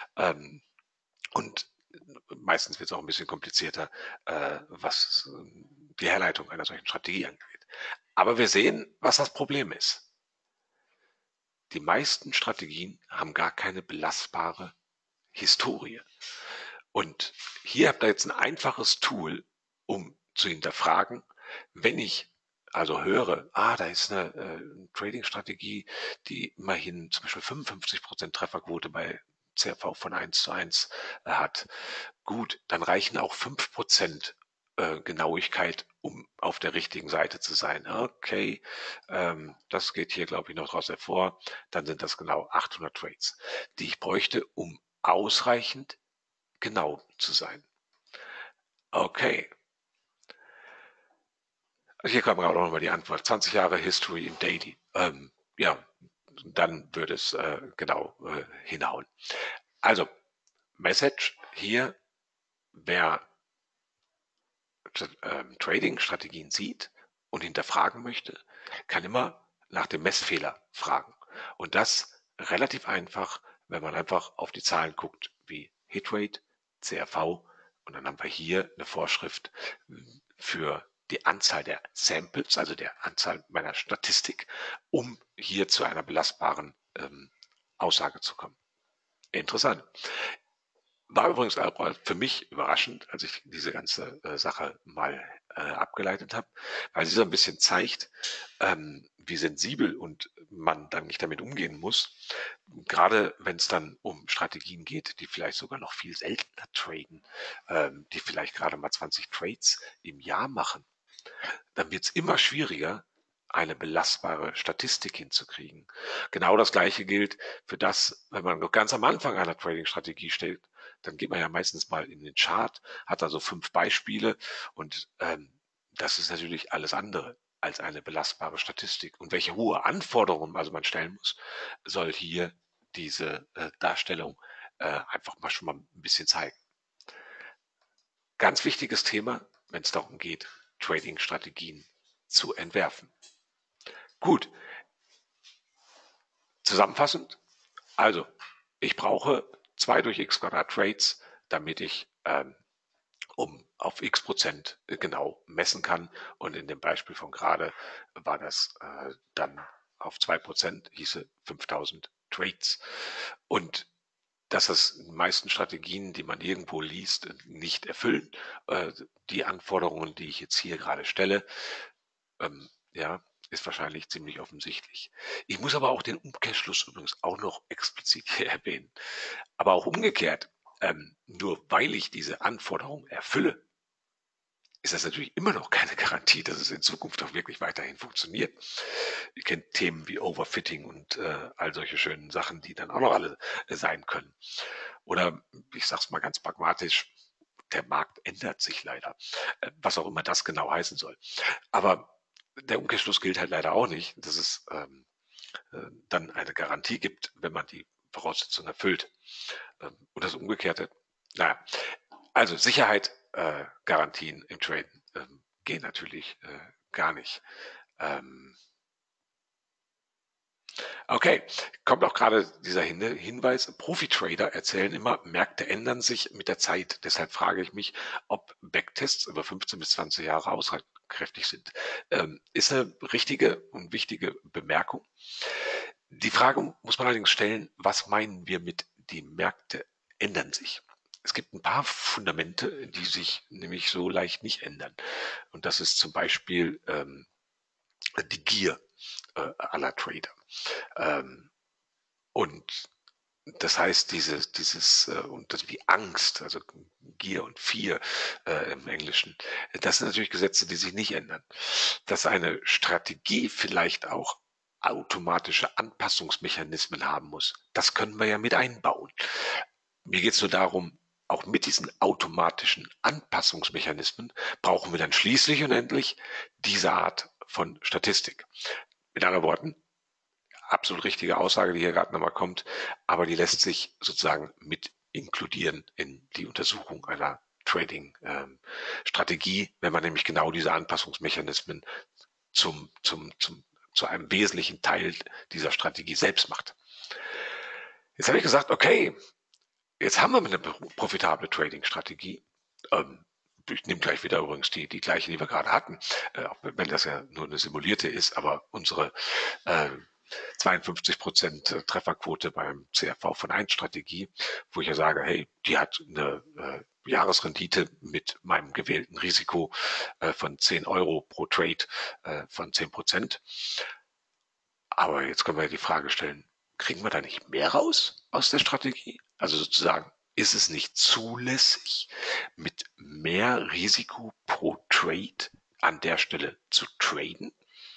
Und meistens wird es auch ein bisschen komplizierter, was die Herleitung einer solchen Strategie angeht. Aber wir sehen, was das Problem ist. Die meisten Strategien haben gar keine belastbare Historie. Und hier habt ihr jetzt ein einfaches Tool, um zu hinterfragen, wenn ich also höre, da ist eine Trading-Strategie, die immerhin zum Beispiel 55% Trefferquote bei CRV von 1:1 hat. Gut, dann reichen auch 5% Genauigkeit, um auf der richtigen Seite zu sein. Okay, das geht hier, glaube ich, noch daraus hervor. Dann sind das genau 800 Trades, die ich bräuchte, um ausreichend genau zu sein. Okay, hier kam gerade auch nochmal die Antwort. 20 Jahre History im Daily. Ja, dann würde es genau hinhauen. Also, Message hier, wer Trading-Strategien sieht und hinterfragen möchte, kann immer nach dem Messfehler fragen. Und das relativ einfach, wenn man einfach auf die Zahlen guckt, wie Hitrate, CRV, und dann haben wir hier eine Vorschrift für die Anzahl der Samples, also der Anzahl meiner Statistik, um hier zu einer belastbaren Aussage zu kommen. Interessant. War übrigens auch für mich überraschend, als ich diese ganze Sache mal abgeleitet habe, weil sie so ein bisschen zeigt, wie sensibel und man dann nicht damit umgehen muss. Gerade wenn es dann um Strategien geht, die vielleicht sogar noch viel seltener traden, die vielleicht gerade mal 20 Trades im Jahr machen, dann wird es immer schwieriger, eine belastbare Statistik hinzukriegen. Genau das Gleiche gilt für das, wenn man noch ganz am Anfang einer Trading-Strategie steht, dann geht man ja meistens mal in den Chart, hat da so 5 Beispiele und das ist natürlich alles andere als eine belastbare Statistik. Und welche hohe Anforderungen also man stellen muss, soll hier diese Darstellung einfach mal schon mal ein bisschen zeigen. Ganz wichtiges Thema, wenn es darum geht, Trading-Strategien zu entwerfen. Gut, zusammenfassend, also ich brauche 2 durch x Quadrat Trades, damit ich um auf x% genau messen kann. Und in dem Beispiel von gerade war das dann auf 2%, hieße 5000 Trades. Und dass das die meisten Strategien, die man irgendwo liest, nicht erfüllen. Die Anforderungen, die ich jetzt hier gerade stelle, ja, ist wahrscheinlich ziemlich offensichtlich. Ich muss aber auch den Umkehrschluss übrigens auch noch explizit hier erwähnen. Aber auch umgekehrt, nur weil ich diese Anforderungen erfülle, ist das natürlich immer noch keine Garantie, dass es in Zukunft auch wirklich weiterhin funktioniert. Ihr kennt Themen wie Overfitting und all solche schönen Sachen, die dann auch noch alle sein können. Oder ich sage es mal ganz pragmatisch, der Markt ändert sich leider, was auch immer das genau heißen soll. Aber der Umkehrschluss gilt halt leider auch nicht, dass es dann eine Garantie gibt, wenn man die Voraussetzungen erfüllt. Und das Umgekehrte, naja, also Sicherheit, Garantien im Traden gehen natürlich gar nicht. Okay, kommt auch gerade dieser Hinweis, Profi-Trader erzählen immer, Märkte ändern sich mit der Zeit. Deshalb frage ich mich, ob Backtests über 15 bis 20 Jahre aussagekräftig sind. Ist eine richtige und wichtige Bemerkung. Die Frage muss man allerdings stellen, was meinen wir mit, die Märkte ändern sich? Es gibt ein paar Fundamente, die sich nämlich so leicht nicht ändern. Und das ist zum Beispiel die Gier aller Trader. Und das heißt, und das wie Angst, also Gier und Fear im Englischen, das sind natürlich Gesetze, die sich nicht ändern. Dass eine Strategie vielleicht auch automatische Anpassungsmechanismen haben muss, das können wir ja mit einbauen. Mir geht es nur darum, auch mit diesen automatischen Anpassungsmechanismen brauchen wir dann schließlich und endlich diese Art von Statistik. Mit anderen Worten, absolut richtige Aussage, die hier gerade nochmal kommt, aber die lässt sich sozusagen mit inkludieren in die Untersuchung einer Trading-Strategie, wenn man nämlich genau diese Anpassungsmechanismen zu einem wesentlichen Teil dieser Strategie selbst macht. Jetzt habe ich gesagt, okay, jetzt haben wir eine profitable Trading-Strategie. Ich nehme gleich wieder übrigens die gleiche, die wir gerade hatten, auch wenn das ja nur eine simulierte ist, aber unsere 52% Trefferquote beim CRV von 1 Strategie, wo ich ja sage, hey, die hat eine Jahresrendite mit meinem gewählten Risiko von 10 Euro pro Trade von 10%. Aber jetzt können wir die Frage stellen, kriegen wir da nicht mehr raus aus der Strategie? Also sozusagen, ist es nicht zulässig, mit mehr Risiko pro Trade an der Stelle zu traden?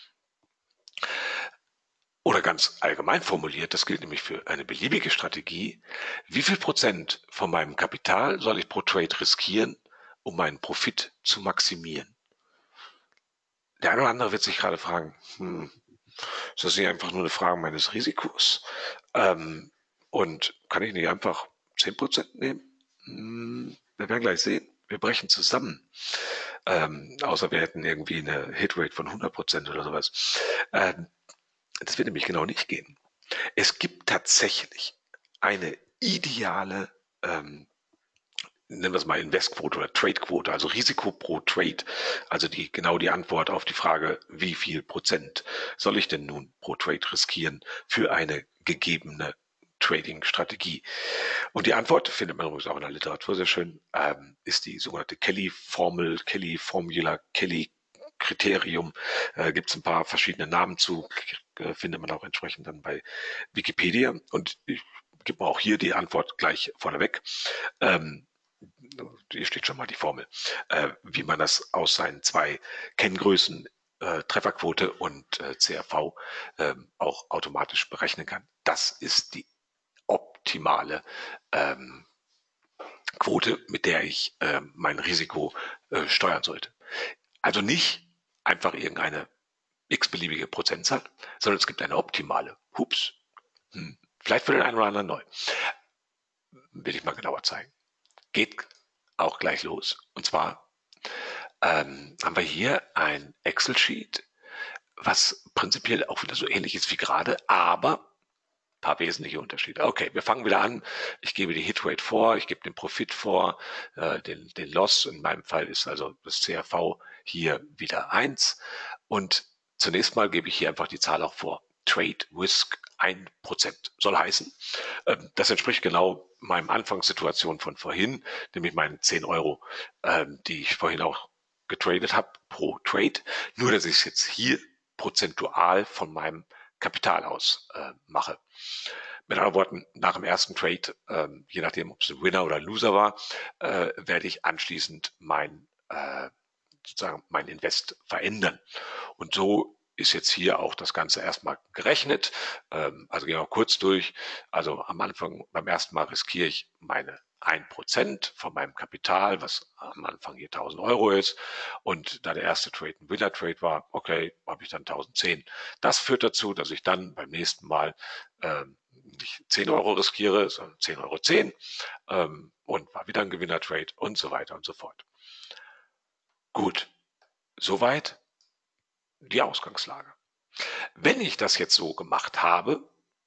Oder ganz allgemein formuliert, das gilt nämlich für eine beliebige Strategie, wie viel Prozent von meinem Kapital soll ich pro Trade riskieren, um meinen Profit zu maximieren? Der eine oder andere wird sich gerade fragen, ist das nicht einfach nur eine Frage meines Risikos? Und kann ich nicht einfach 10% nehmen? Wir werden gleich sehen. Wir brechen zusammen. Außer wir hätten irgendwie eine Hitrate von 100% oder sowas. Das wird nämlich genau nicht gehen. Es gibt tatsächlich eine ideale, nennen wir es mal Investquote oder Tradequote, also Risiko pro Trade, also genau die Antwort auf die Frage, wie viel Prozent soll ich denn nun pro Trade riskieren für eine gegebene Trading-Strategie? Und die Antwort findet man übrigens auch in der Literatur sehr schön, ist die sogenannte Kelly-Formel, Kelly-Formula, Kelly-Kriterium. Gibt es ein paar verschiedene Namen zu, findet man auch entsprechend dann bei Wikipedia. Und ich gebe auch hier die Antwort gleich vorneweg. Hier steht schon mal die Formel, wie man das aus seinen zwei Kenngrößen Trefferquote und CRV auch automatisch berechnen kann. Das ist die optimale Quote, mit der ich mein Risiko steuern sollte. Also nicht einfach irgendeine x-beliebige Prozentzahl, sondern es gibt eine optimale. Hups. Vielleicht für den einen oder anderen neu. Will ich mal genauer zeigen. Geht auch gleich los. Und zwar haben wir hier ein Excel-Sheet, was prinzipiell auch wieder so ähnlich ist wie gerade, aber ein paar wesentliche Unterschiede. Okay, wir fangen wieder an. Ich gebe die Hitrate vor, ich gebe den Profit vor, den Loss. In meinem Fall ist also das CRV hier wieder 1. Und zunächst mal gebe ich hier einfach die Zahl auch vor. Trade Risk 1%. Soll heißen, das entspricht genau meinem Anfangssituation von vorhin, nämlich meinen 10 Euro, die ich vorhin auch getradet habe pro Trade. Nur, dass ich es jetzt hier prozentual von meinem Kapital aus mache. Mit anderen Worten, nach dem ersten Trade, je nachdem, ob es ein Winner oder ein Loser war, werde ich anschließend sozusagen mein Invest verändern. Und so ist jetzt hier auch das Ganze erstmal gerechnet. Also gehen wir kurz durch. Also am Anfang, beim ersten Mal riskiere ich meine 1% von meinem Kapital, was am Anfang hier 1000 Euro ist. Und da der erste Trade ein Winner-Trade war, okay, habe ich dann 1010. Das führt dazu, dass ich dann beim nächsten Mal nicht 10 Euro riskiere, sondern 10,10 Euro und war wieder ein Gewinner-Trade und so weiter und so fort. Gut, soweit die Ausgangslage. Wenn ich das jetzt so gemacht habe,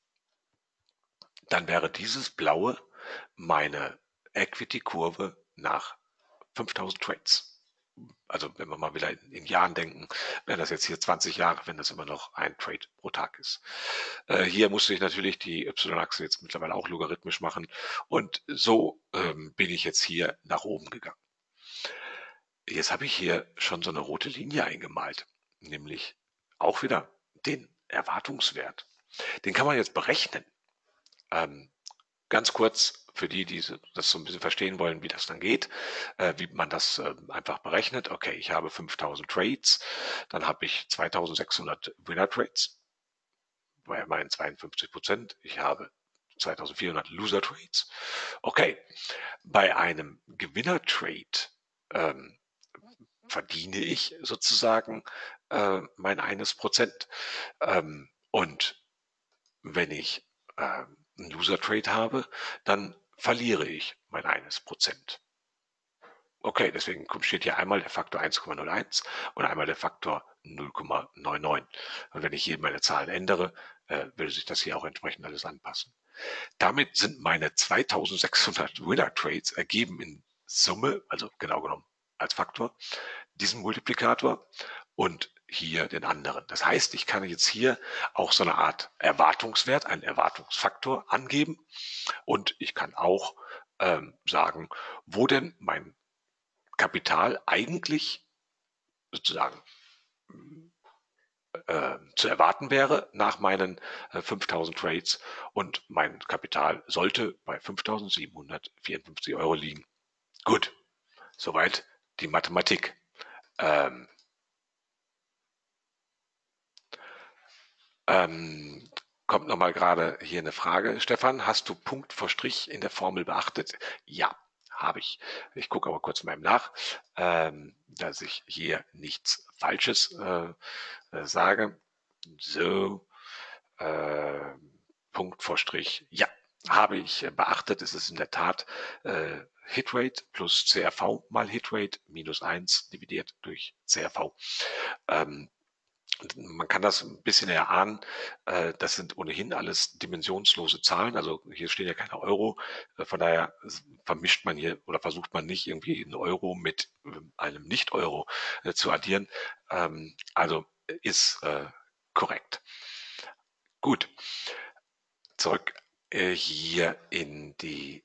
dann wäre dieses blaue meine Equity-Kurve nach 5000 Trades. Also wenn wir mal wieder in Jahren denken, wären das jetzt hier 20 Jahre, wenn das immer noch ein Trade pro Tag ist. Hier musste ich natürlich die Y-Achse jetzt mittlerweile auch logarithmisch machen und so bin ich jetzt hier nach oben gegangen. Jetzt habe ich hier schon so eine rote Linie eingemalt, nämlich auch wieder den Erwartungswert. Den kann man jetzt berechnen. Ganz kurz für die, die das so ein bisschen verstehen wollen, wie das dann geht, wie man das einfach berechnet. Okay, ich habe 5000 Trades, dann habe ich 2600 Winner Trades, bei immerhin 52%. Ich habe 2400 Loser Trades. Okay, bei einem Gewinner Trade verdiene ich sozusagen mein 1%. Und wenn ich einen Loser-Trade habe, dann verliere ich mein 1%. Okay, deswegen steht hier einmal der Faktor 1,01 und einmal der Faktor 0,99. Und wenn ich hier meine Zahlen ändere, würde sich das hier auch entsprechend alles anpassen. Damit sind meine 2600 Winner-Trades ergeben in Summe, also genau genommen als Faktor, diesen Multiplikator und hier den anderen. Das heißt, ich kann jetzt hier auch so eine Art Erwartungswert, einen Erwartungsfaktor angeben und ich kann auch sagen, wo denn mein Kapital eigentlich sozusagen zu erwarten wäre nach meinen 5000 Trades, und mein Kapital sollte bei 5.754 Euro liegen. Gut, soweit die Mathematik. Ähm, ähm, Kommt nochmal gerade hier eine Frage. Stefan, hast du Punkt vor Strich in der Formel beachtet? Ja, habe ich. Ich gucke aber kurz mal nach, dass ich hier nichts Falsches sage. So, äh, Punkt vor Strich. Ja, habe ich beachtet. Es ist in der Tat Hitrate plus CRV mal Hitrate minus 1 dividiert durch CRV. Man kann das ein bisschen erahnen. Das sind ohnehin alles dimensionslose Zahlen. Also hier stehen ja keine Euro. Von daher vermischt man hier oder versucht man nicht irgendwie einen Euro mit einem Nicht-Euro zu addieren. Also ist korrekt. Gut, zurück hier in die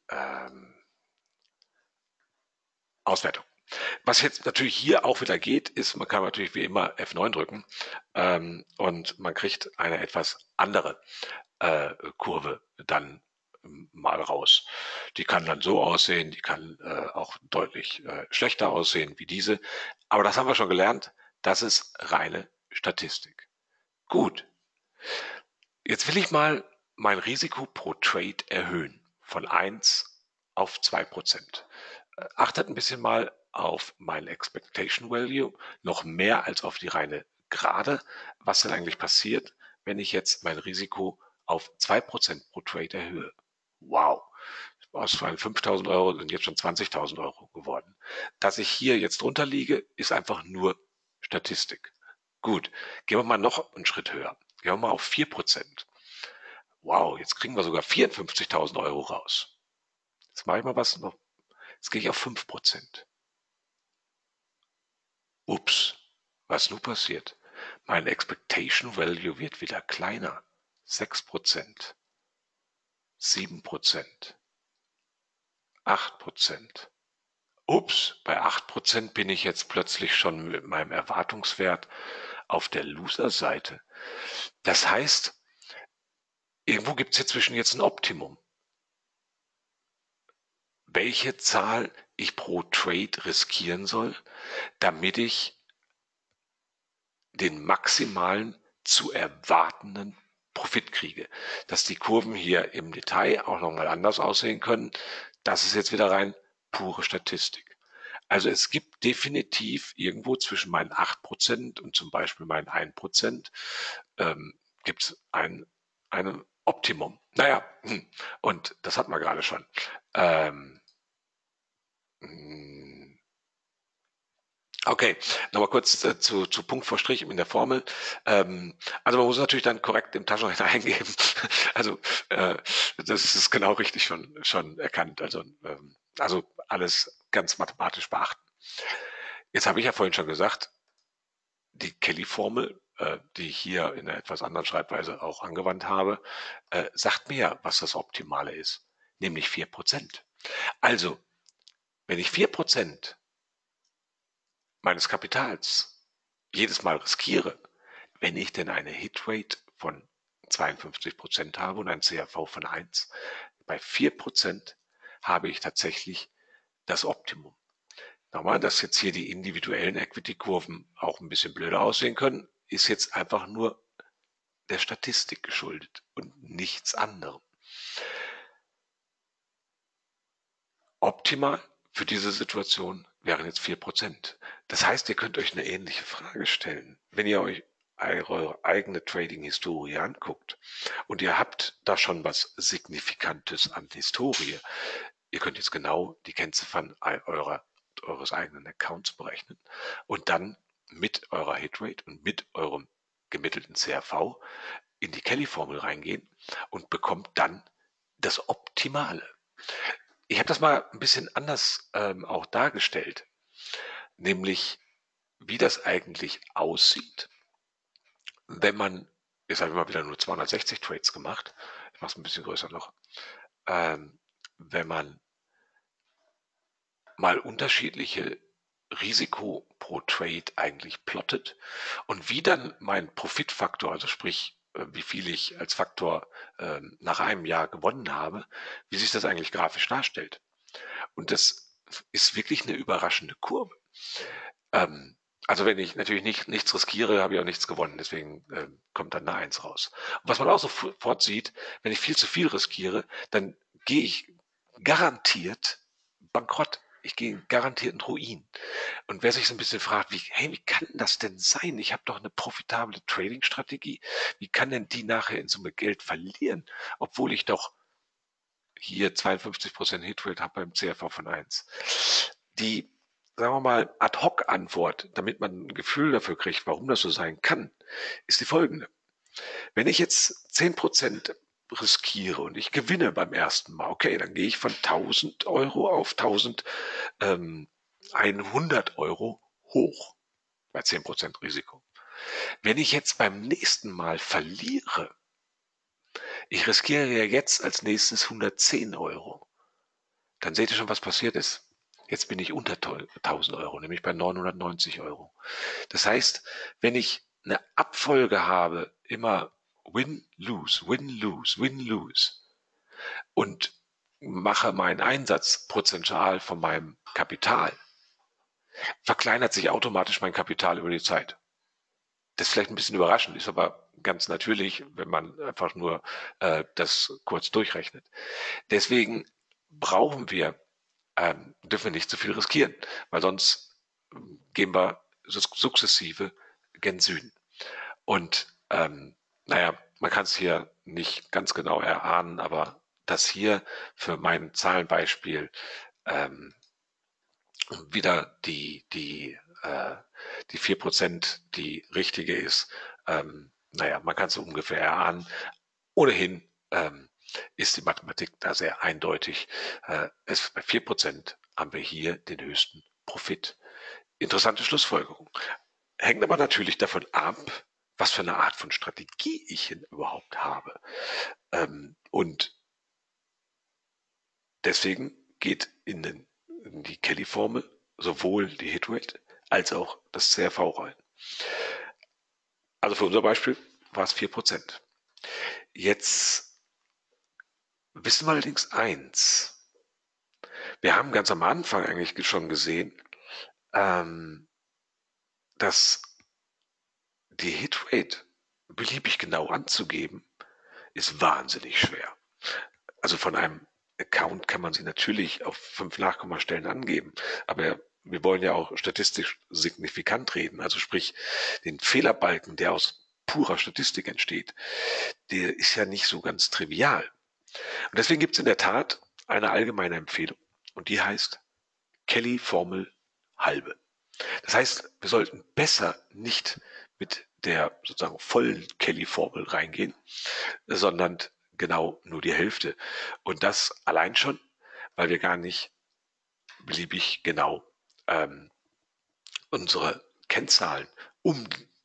Auswertung. Was jetzt natürlich hier auch wieder geht, ist, man kann natürlich wie immer F9 drücken und man kriegt eine etwas andere Kurve dann mal raus. Die kann dann so aussehen, die kann auch deutlich schlechter aussehen wie diese. Aber das haben wir schon gelernt, das ist reine Statistik. Gut, jetzt will ich mal mein Risiko pro Trade erhöhen von 1 auf 2%. Achtet ein bisschen mal auf mein Expectation Value, noch mehr als auf die reine Gerade. Was denn eigentlich passiert, wenn ich jetzt mein Risiko auf 2% pro Trade erhöhe? Wow, aus 5.000 Euro sind jetzt schon 20.000 Euro geworden. Dass ich hier jetzt drunter liege, ist einfach nur Statistik. Gut, gehen wir mal noch einen Schritt höher. Gehen wir mal auf 4%. Wow, jetzt kriegen wir sogar 54.000 Euro raus. Jetzt mache ich mal was noch. Jetzt gehe ich auf 5%. Ups, was nun passiert? Mein Expectation Value wird wieder kleiner. 6%, 7%, 8%. Ups, bei 8% bin ich jetzt plötzlich schon mit meinem Erwartungswert auf der Loser-Seite. Das heißt, irgendwo gibt es hier zwischen jetzt ein Optimum. Welche Zahl ich pro Trade riskieren soll, damit ich den maximalen zu erwartenden Profit kriege. Dass die Kurven hier im Detail auch nochmal anders aussehen können, das ist jetzt wieder rein pure Statistik. Also es gibt definitiv irgendwo zwischen meinen 8% und zum Beispiel meinen 1% gibt es ein Optimum. Naja, und das hatten wir gerade schon. Okay, nochmal kurz zu Punkt vor Strich in der Formel. Also man muss natürlich dann korrekt im Taschenrechner eingeben. Also das ist genau richtig schon erkannt. Also alles ganz mathematisch beachten. Jetzt habe ich ja vorhin schon gesagt, die Kelly-Formel, die ich hier in einer etwas anderen Schreibweise auch angewandt habe, sagt mir ja, was das Optimale ist, nämlich 4%. Also, wenn ich 4% meines Kapitals jedes Mal riskiere, wenn ich denn eine Hitrate von 52% habe und ein CRV von 1, bei 4% habe ich tatsächlich das Optimum. Nochmal, dass jetzt hier die individuellen Equity-Kurven auch ein bisschen blöder aussehen können, ist jetzt einfach nur der Statistik geschuldet und nichts anderem. Optimal für diese Situation wären jetzt 4%. Das heißt, ihr könnt euch eine ähnliche Frage stellen. Wenn ihr euch eure eigene Trading-Historie anguckt und ihr habt da schon was Signifikantes an Historie, ihr könnt jetzt genau die Kennziffern eures eigenen Accounts berechnen und dann mit eurer Hitrate und mit eurem gemittelten CRV in die Kelly-Formel reingehen und bekommt dann das Optimale. Ich habe das mal ein bisschen anders auch dargestellt, nämlich wie das eigentlich aussieht, wenn man, jetzt habe ich mal wieder nur 260 Trades gemacht, ich mache es ein bisschen größer noch, wenn man mal unterschiedliche Risiko pro Trade eigentlich plottet und wie dann mein Profitfaktor, also sprich, wie viel ich als Faktor nach einem Jahr gewonnen habe, wie sich das eigentlich grafisch darstellt. Und das ist wirklich eine überraschende Kurve. Ähm, also wenn ich natürlich nichts riskiere, habe ich auch nichts gewonnen. Deswegen kommt dann eine Eins raus. Und was man auch sofort sieht, wenn ich viel zu viel riskiere, dann gehe ich garantiert bankrott. Ich gehe in garantierten Ruin. Und wer sich so ein bisschen fragt, wie kann das denn sein? Ich habe doch eine profitable Trading-Strategie. Wie kann denn die nachher in Summe Geld verlieren, obwohl ich doch hier 52% Hitrate habe beim CRV von 1? Die, sagen wir mal, Ad-Hoc-Antwort, damit man ein Gefühl dafür kriegt, warum das so sein kann, ist die folgende. Wenn ich jetzt 10% riskiere und ich gewinne beim ersten Mal, okay, dann gehe ich von 1000 Euro auf 1100 Euro hoch bei 10% Risiko. Wenn ich jetzt beim nächsten Mal verliere, ich riskiere ja jetzt als nächstes 110 Euro, dann seht ihr schon, was passiert ist. Jetzt bin ich unter 1000 Euro, nämlich bei 990 Euro. Das heißt, wenn ich eine Abfolge habe, immer Win, Lose, Win, Lose, Win, Lose und mache meinen Einsatz prozentual von meinem Kapital, verkleinert sich automatisch mein Kapital über die Zeit. Das ist vielleicht ein bisschen überraschend, ist aber ganz natürlich, wenn man einfach nur das kurz durchrechnet. Deswegen dürfen wir nicht zu viel riskieren, weil sonst gehen wir sukzessive gen Süden. Und naja, man kann es hier nicht ganz genau erahnen, aber das hier für mein Zahlenbeispiel ähm, wieder die 4%, die richtige ist. Naja, man kann es so ungefähr erahnen. Ohnehin ist die Mathematik da sehr eindeutig. Bei 4% haben wir hier den höchsten Profit. Interessante Schlussfolgerung. Hängt aber natürlich davon ab, was für eine Art von Strategie ich denn überhaupt habe. Und deswegen geht in die Kelly-Formel sowohl die Hitrate als auch das CRV rein. Also für unser Beispiel war es 4%. Jetzt wissen wir allerdings eins. Wir haben ganz am Anfang eigentlich schon gesehen, dass die Hitrate beliebig genau anzugeben, ist wahnsinnig schwer. Also von einem Account kann man sie natürlich auf 5 Nachkommastellen angeben, aber wir wollen ja auch statistisch signifikant reden, also sprich den Fehlerbalken, der aus purer Statistik entsteht, der ist ja nicht so ganz trivial. Und deswegen gibt es in der Tat eine allgemeine Empfehlung und die heißt Kelly-Formel halbe. Das heißt, wir sollten besser nicht mit der sozusagen vollen Kelly-Formel reingehen, sondern genau nur die Hälfte. Und das allein schon, weil wir gar nicht beliebig genau unsere Kennzahlen, um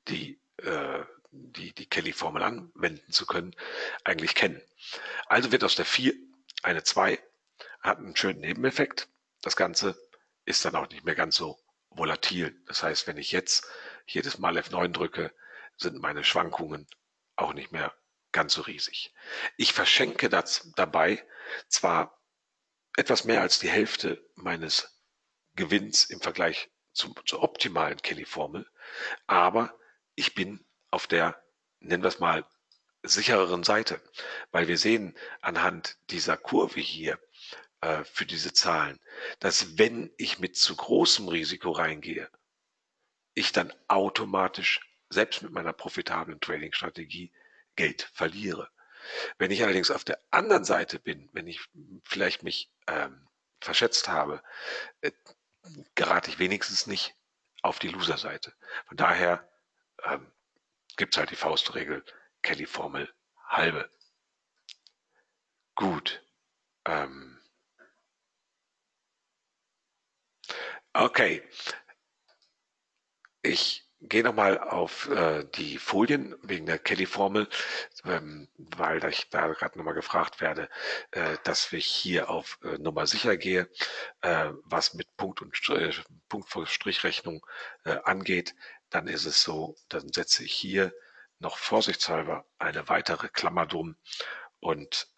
die Kelly-Formel anwenden zu können, eigentlich kennen. Also wird aus der 4 eine 2, hat einen schönen Nebeneffekt. Das Ganze ist dann auch nicht mehr ganz so volatil. Das heißt, wenn ich jetzt jedes Mal F9 drücke, sind meine Schwankungen auch nicht mehr ganz so riesig. Ich verschenke dabei zwar etwas mehr als die Hälfte meines Gewinns im Vergleich zur optimalen Kelly-Formel, aber ich bin auf der, nennen wir es mal, sichereren Seite, weil wir sehen anhand dieser Kurve hier für diese Zahlen, dass wenn ich mit zu großem Risiko reingehe, ich dann automatisch, selbst mit meiner profitablen Trading-Strategie, Geld verliere. Wenn ich allerdings auf der anderen Seite bin, wenn ich vielleicht mich verschätzt habe, äh, gerate ich wenigstens nicht auf die Loser-Seite. Von daher gibt es halt die Faustregel, Kelly-Formel halbe. Gut. Okay. Ich gehe nochmal auf die Folien wegen der Kelly-Formel, weil ich da gerade nochmal gefragt werde, dass ich hier auf Nummer sicher gehe, was mit Punkt und Punkt vor Strichrechnung angeht. Dann ist es so, dann setze ich hier noch vorsichtshalber eine weitere Klammer drum und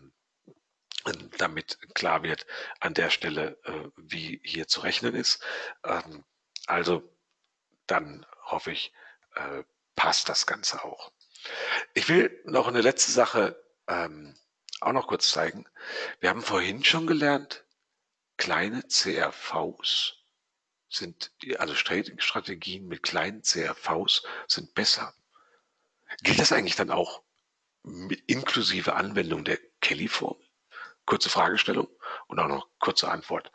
damit klar wird an der Stelle, wie hier zu rechnen ist. Also dann hoffe ich, passt das Ganze auch. Ich will noch eine letzte Sache auch noch kurz zeigen. Wir haben vorhin schon gelernt, kleine CRVs also Trading-Strategien mit kleinen CRVs sind besser. Gilt das eigentlich dann auch inklusive Anwendung der Kelly-Formel? Kurze Fragestellung und auch noch kurze Antwort.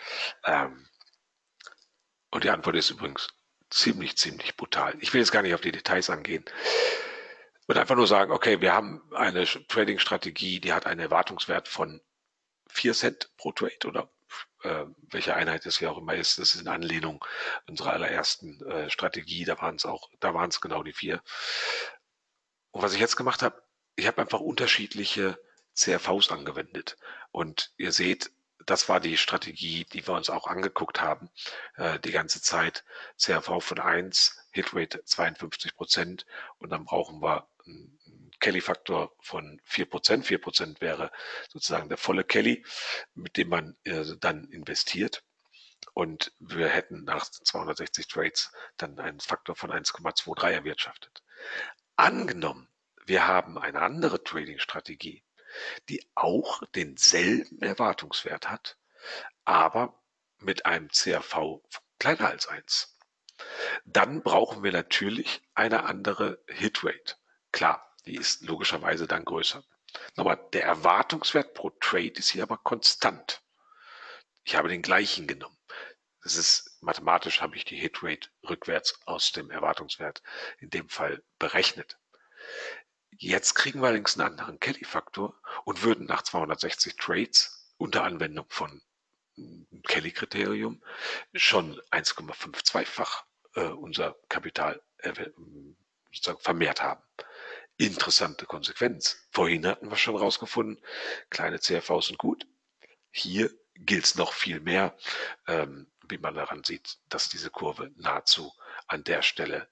Und die Antwort ist übrigens ziemlich brutal. Ich will jetzt gar nicht auf die Details angehen. Ich würde einfach nur sagen, okay, wir haben eine Trading-Strategie, die hat einen Erwartungswert von 4 Cent pro Trade oder welche Einheit es ja auch immer ist. Das ist in Anlehnung unserer allerersten Strategie. Da waren es genau die 4. Und was ich jetzt gemacht habe, ich habe einfach unterschiedliche CRVs angewendet. Und ihr seht, das war die Strategie, die wir uns auch angeguckt haben, die ganze Zeit. CRV von 1, Hitrate 52% und dann brauchen wir einen Kelly-Faktor von 4%. 4% wäre sozusagen der volle Kelly, mit dem man dann investiert. Und wir hätten nach 260 Trades dann einen Faktor von 1,23 erwirtschaftet. Angenommen, wir haben eine andere Trading-Strategie, die auch denselben Erwartungswert hat, aber mit einem CRV kleiner als 1. Dann brauchen wir natürlich eine andere Hitrate. Klar, die ist logischerweise dann größer. Aber der Erwartungswert pro Trade ist hier aber konstant. Ich habe den gleichen genommen. Das ist mathematisch, habe ich die Hitrate rückwärts aus dem Erwartungswert in dem Fall berechnet. Jetzt kriegen wir allerdings einen anderen Kelly-Faktor und würden nach 260 Trades unter Anwendung von Kelly-Kriterium schon 1,52-fach unser Kapital sozusagen vermehrt haben. Interessante Konsequenz. Vorhin hatten wir schon rausgefunden, kleine CRVs sind gut. Hier gilt es noch viel mehr, wie man daran sieht, dass diese Kurve nahezu an der Stelle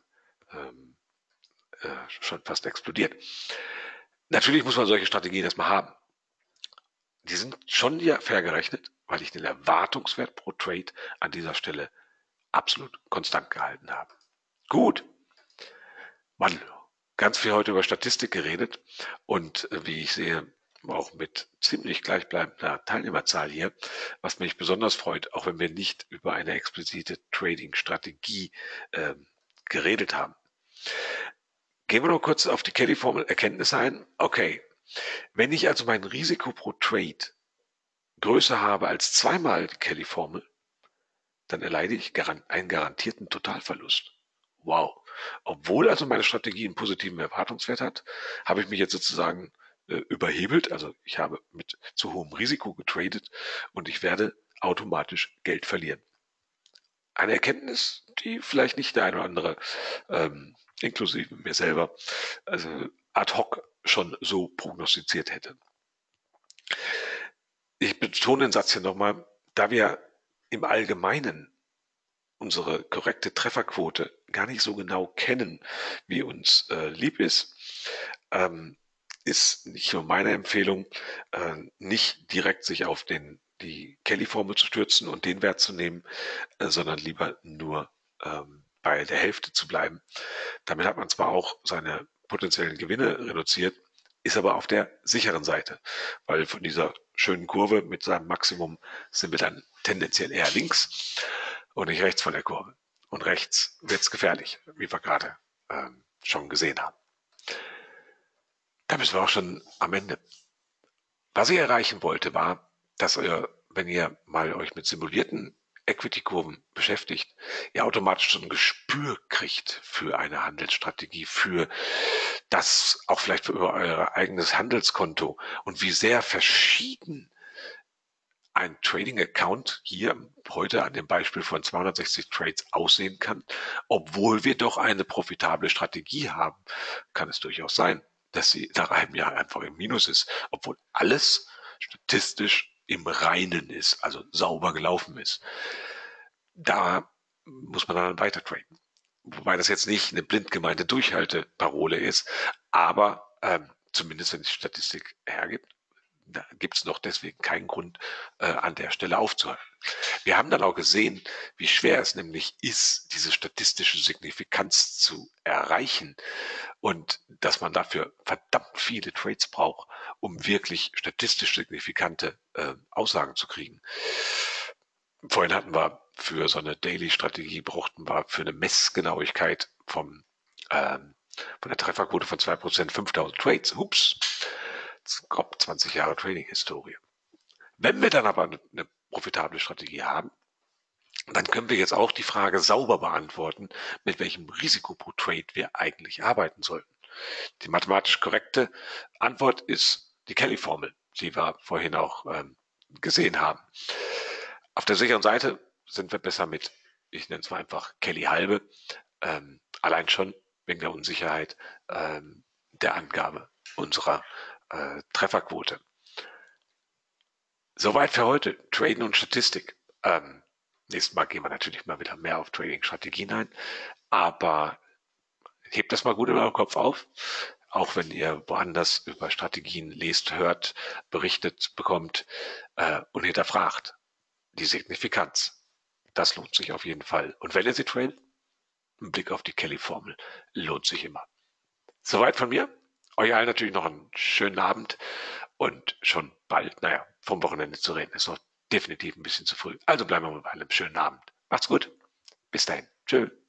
schon fast explodiert. Natürlich muss man solche Strategien erstmal haben. Die sind schon ja fair gerechnet, weil ich den Erwartungswert pro Trade an dieser Stelle absolut konstant gehalten habe. Gut. Mann, ganz viel heute über Statistik geredet und wie ich sehe, auch mit ziemlich gleichbleibender Teilnehmerzahl hier, was mich besonders freut, auch wenn wir nicht über eine explizite Trading-Strategie geredet haben. Gehen wir noch kurz auf die Kelly-Formel Erkenntnisse ein. Okay, wenn ich also mein Risiko pro Trade größer habe als zweimal die Kelly-Formel, dann erleide ich einen garantierten Totalverlust. Wow. Obwohl also meine Strategie einen positiven Erwartungswert hat, habe ich mich jetzt sozusagen überhebelt. Also ich habe mit zu hohem Risiko getradet und ich werde automatisch Geld verlieren. Eine Erkenntnis, die vielleicht nicht der eine oder andere, inklusive mir selber, also ad hoc schon so prognostiziert hätte. Ich betone den Satz hier nochmal, da wir im Allgemeinen unsere korrekte Trefferquote gar nicht so genau kennen, wie uns lieb ist, ist nicht nur meine Empfehlung, nicht direkt sich auf die Kelly-Formel zu stürzen und den Wert zu nehmen, sondern lieber nur bei der Hälfte zu bleiben. Damit hat man zwar auch seine potenziellen Gewinne reduziert, ist aber auf der sicheren Seite, weil von dieser schönen Kurve mit seinem Maximum sind wir dann tendenziell eher links und nicht rechts von der Kurve. Und rechts wird es gefährlich, wie wir gerade schon gesehen haben. Da bist wir auch schon am Ende. Was ich erreichen wollte, war, dass ihr, wenn ihr mal euch mit simulierten Equity-Kurven beschäftigt, ihr automatisch so ein Gespür kriegt für eine Handelsstrategie, für das auch vielleicht für euer eigenes Handelskonto und wie sehr verschieden ein Trading-Account hier heute an dem Beispiel von 260 Trades aussehen kann, obwohl wir doch eine profitable Strategie haben, kann es durchaus sein, dass sie nach einem Jahr einfach im Minus ist, obwohl alles statistisch im Reinen ist, also sauber gelaufen ist. Da muss man dann weiter traden. Wobei das jetzt nicht eine blind gemeinte Durchhalteparole ist, aber zumindest wenn die Statistik hergibt, da gibt es noch deswegen keinen Grund, an der Stelle aufzuhören. Wir haben dann auch gesehen, wie schwer es nämlich ist, diese statistische Signifikanz zu erreichen und dass man dafür verdammt viele Trades braucht, um wirklich statistisch signifikante Aussagen zu kriegen. Vorhin hatten wir für so eine Daily-Strategie brauchten wir für eine Messgenauigkeit von der Trefferquote von 2% 5000 Trades. Hups, grob 20 Jahre Trading-Historie. Wenn wir dann aber eine profitable Strategie haben, dann können wir jetzt auch die Frage sauber beantworten, mit welchem Risiko pro Trade wir eigentlich arbeiten sollten. Die mathematisch korrekte Antwort ist die Kelly-Formel, die wir vorhin auch gesehen haben. Auf der sicheren Seite sind wir besser mit, ich nenne es mal einfach Kelly-Halbe, allein schon wegen der Unsicherheit der Angabe unserer Trefferquote. Soweit für heute. Traden und Statistik. Nächstes Mal gehen wir natürlich mal wieder mehr auf Trading-Strategien ein. Aber hebt das mal gut in eurem Kopf auf. Auch wenn ihr woanders über Strategien lest, hört, berichtet bekommt und hinterfragt. Die Signifikanz. Das lohnt sich auf jeden Fall. Und wenn ihr sie tradet, ein Blick auf die Kelly-Formel lohnt sich immer. Soweit von mir. Euch allen natürlich noch einen schönen Abend und schon bald, vom Wochenende zu reden, ist noch definitiv ein bisschen zu früh. Also bleiben wir mal bei einem schönen Abend. Macht's gut. Bis dahin. Tschö.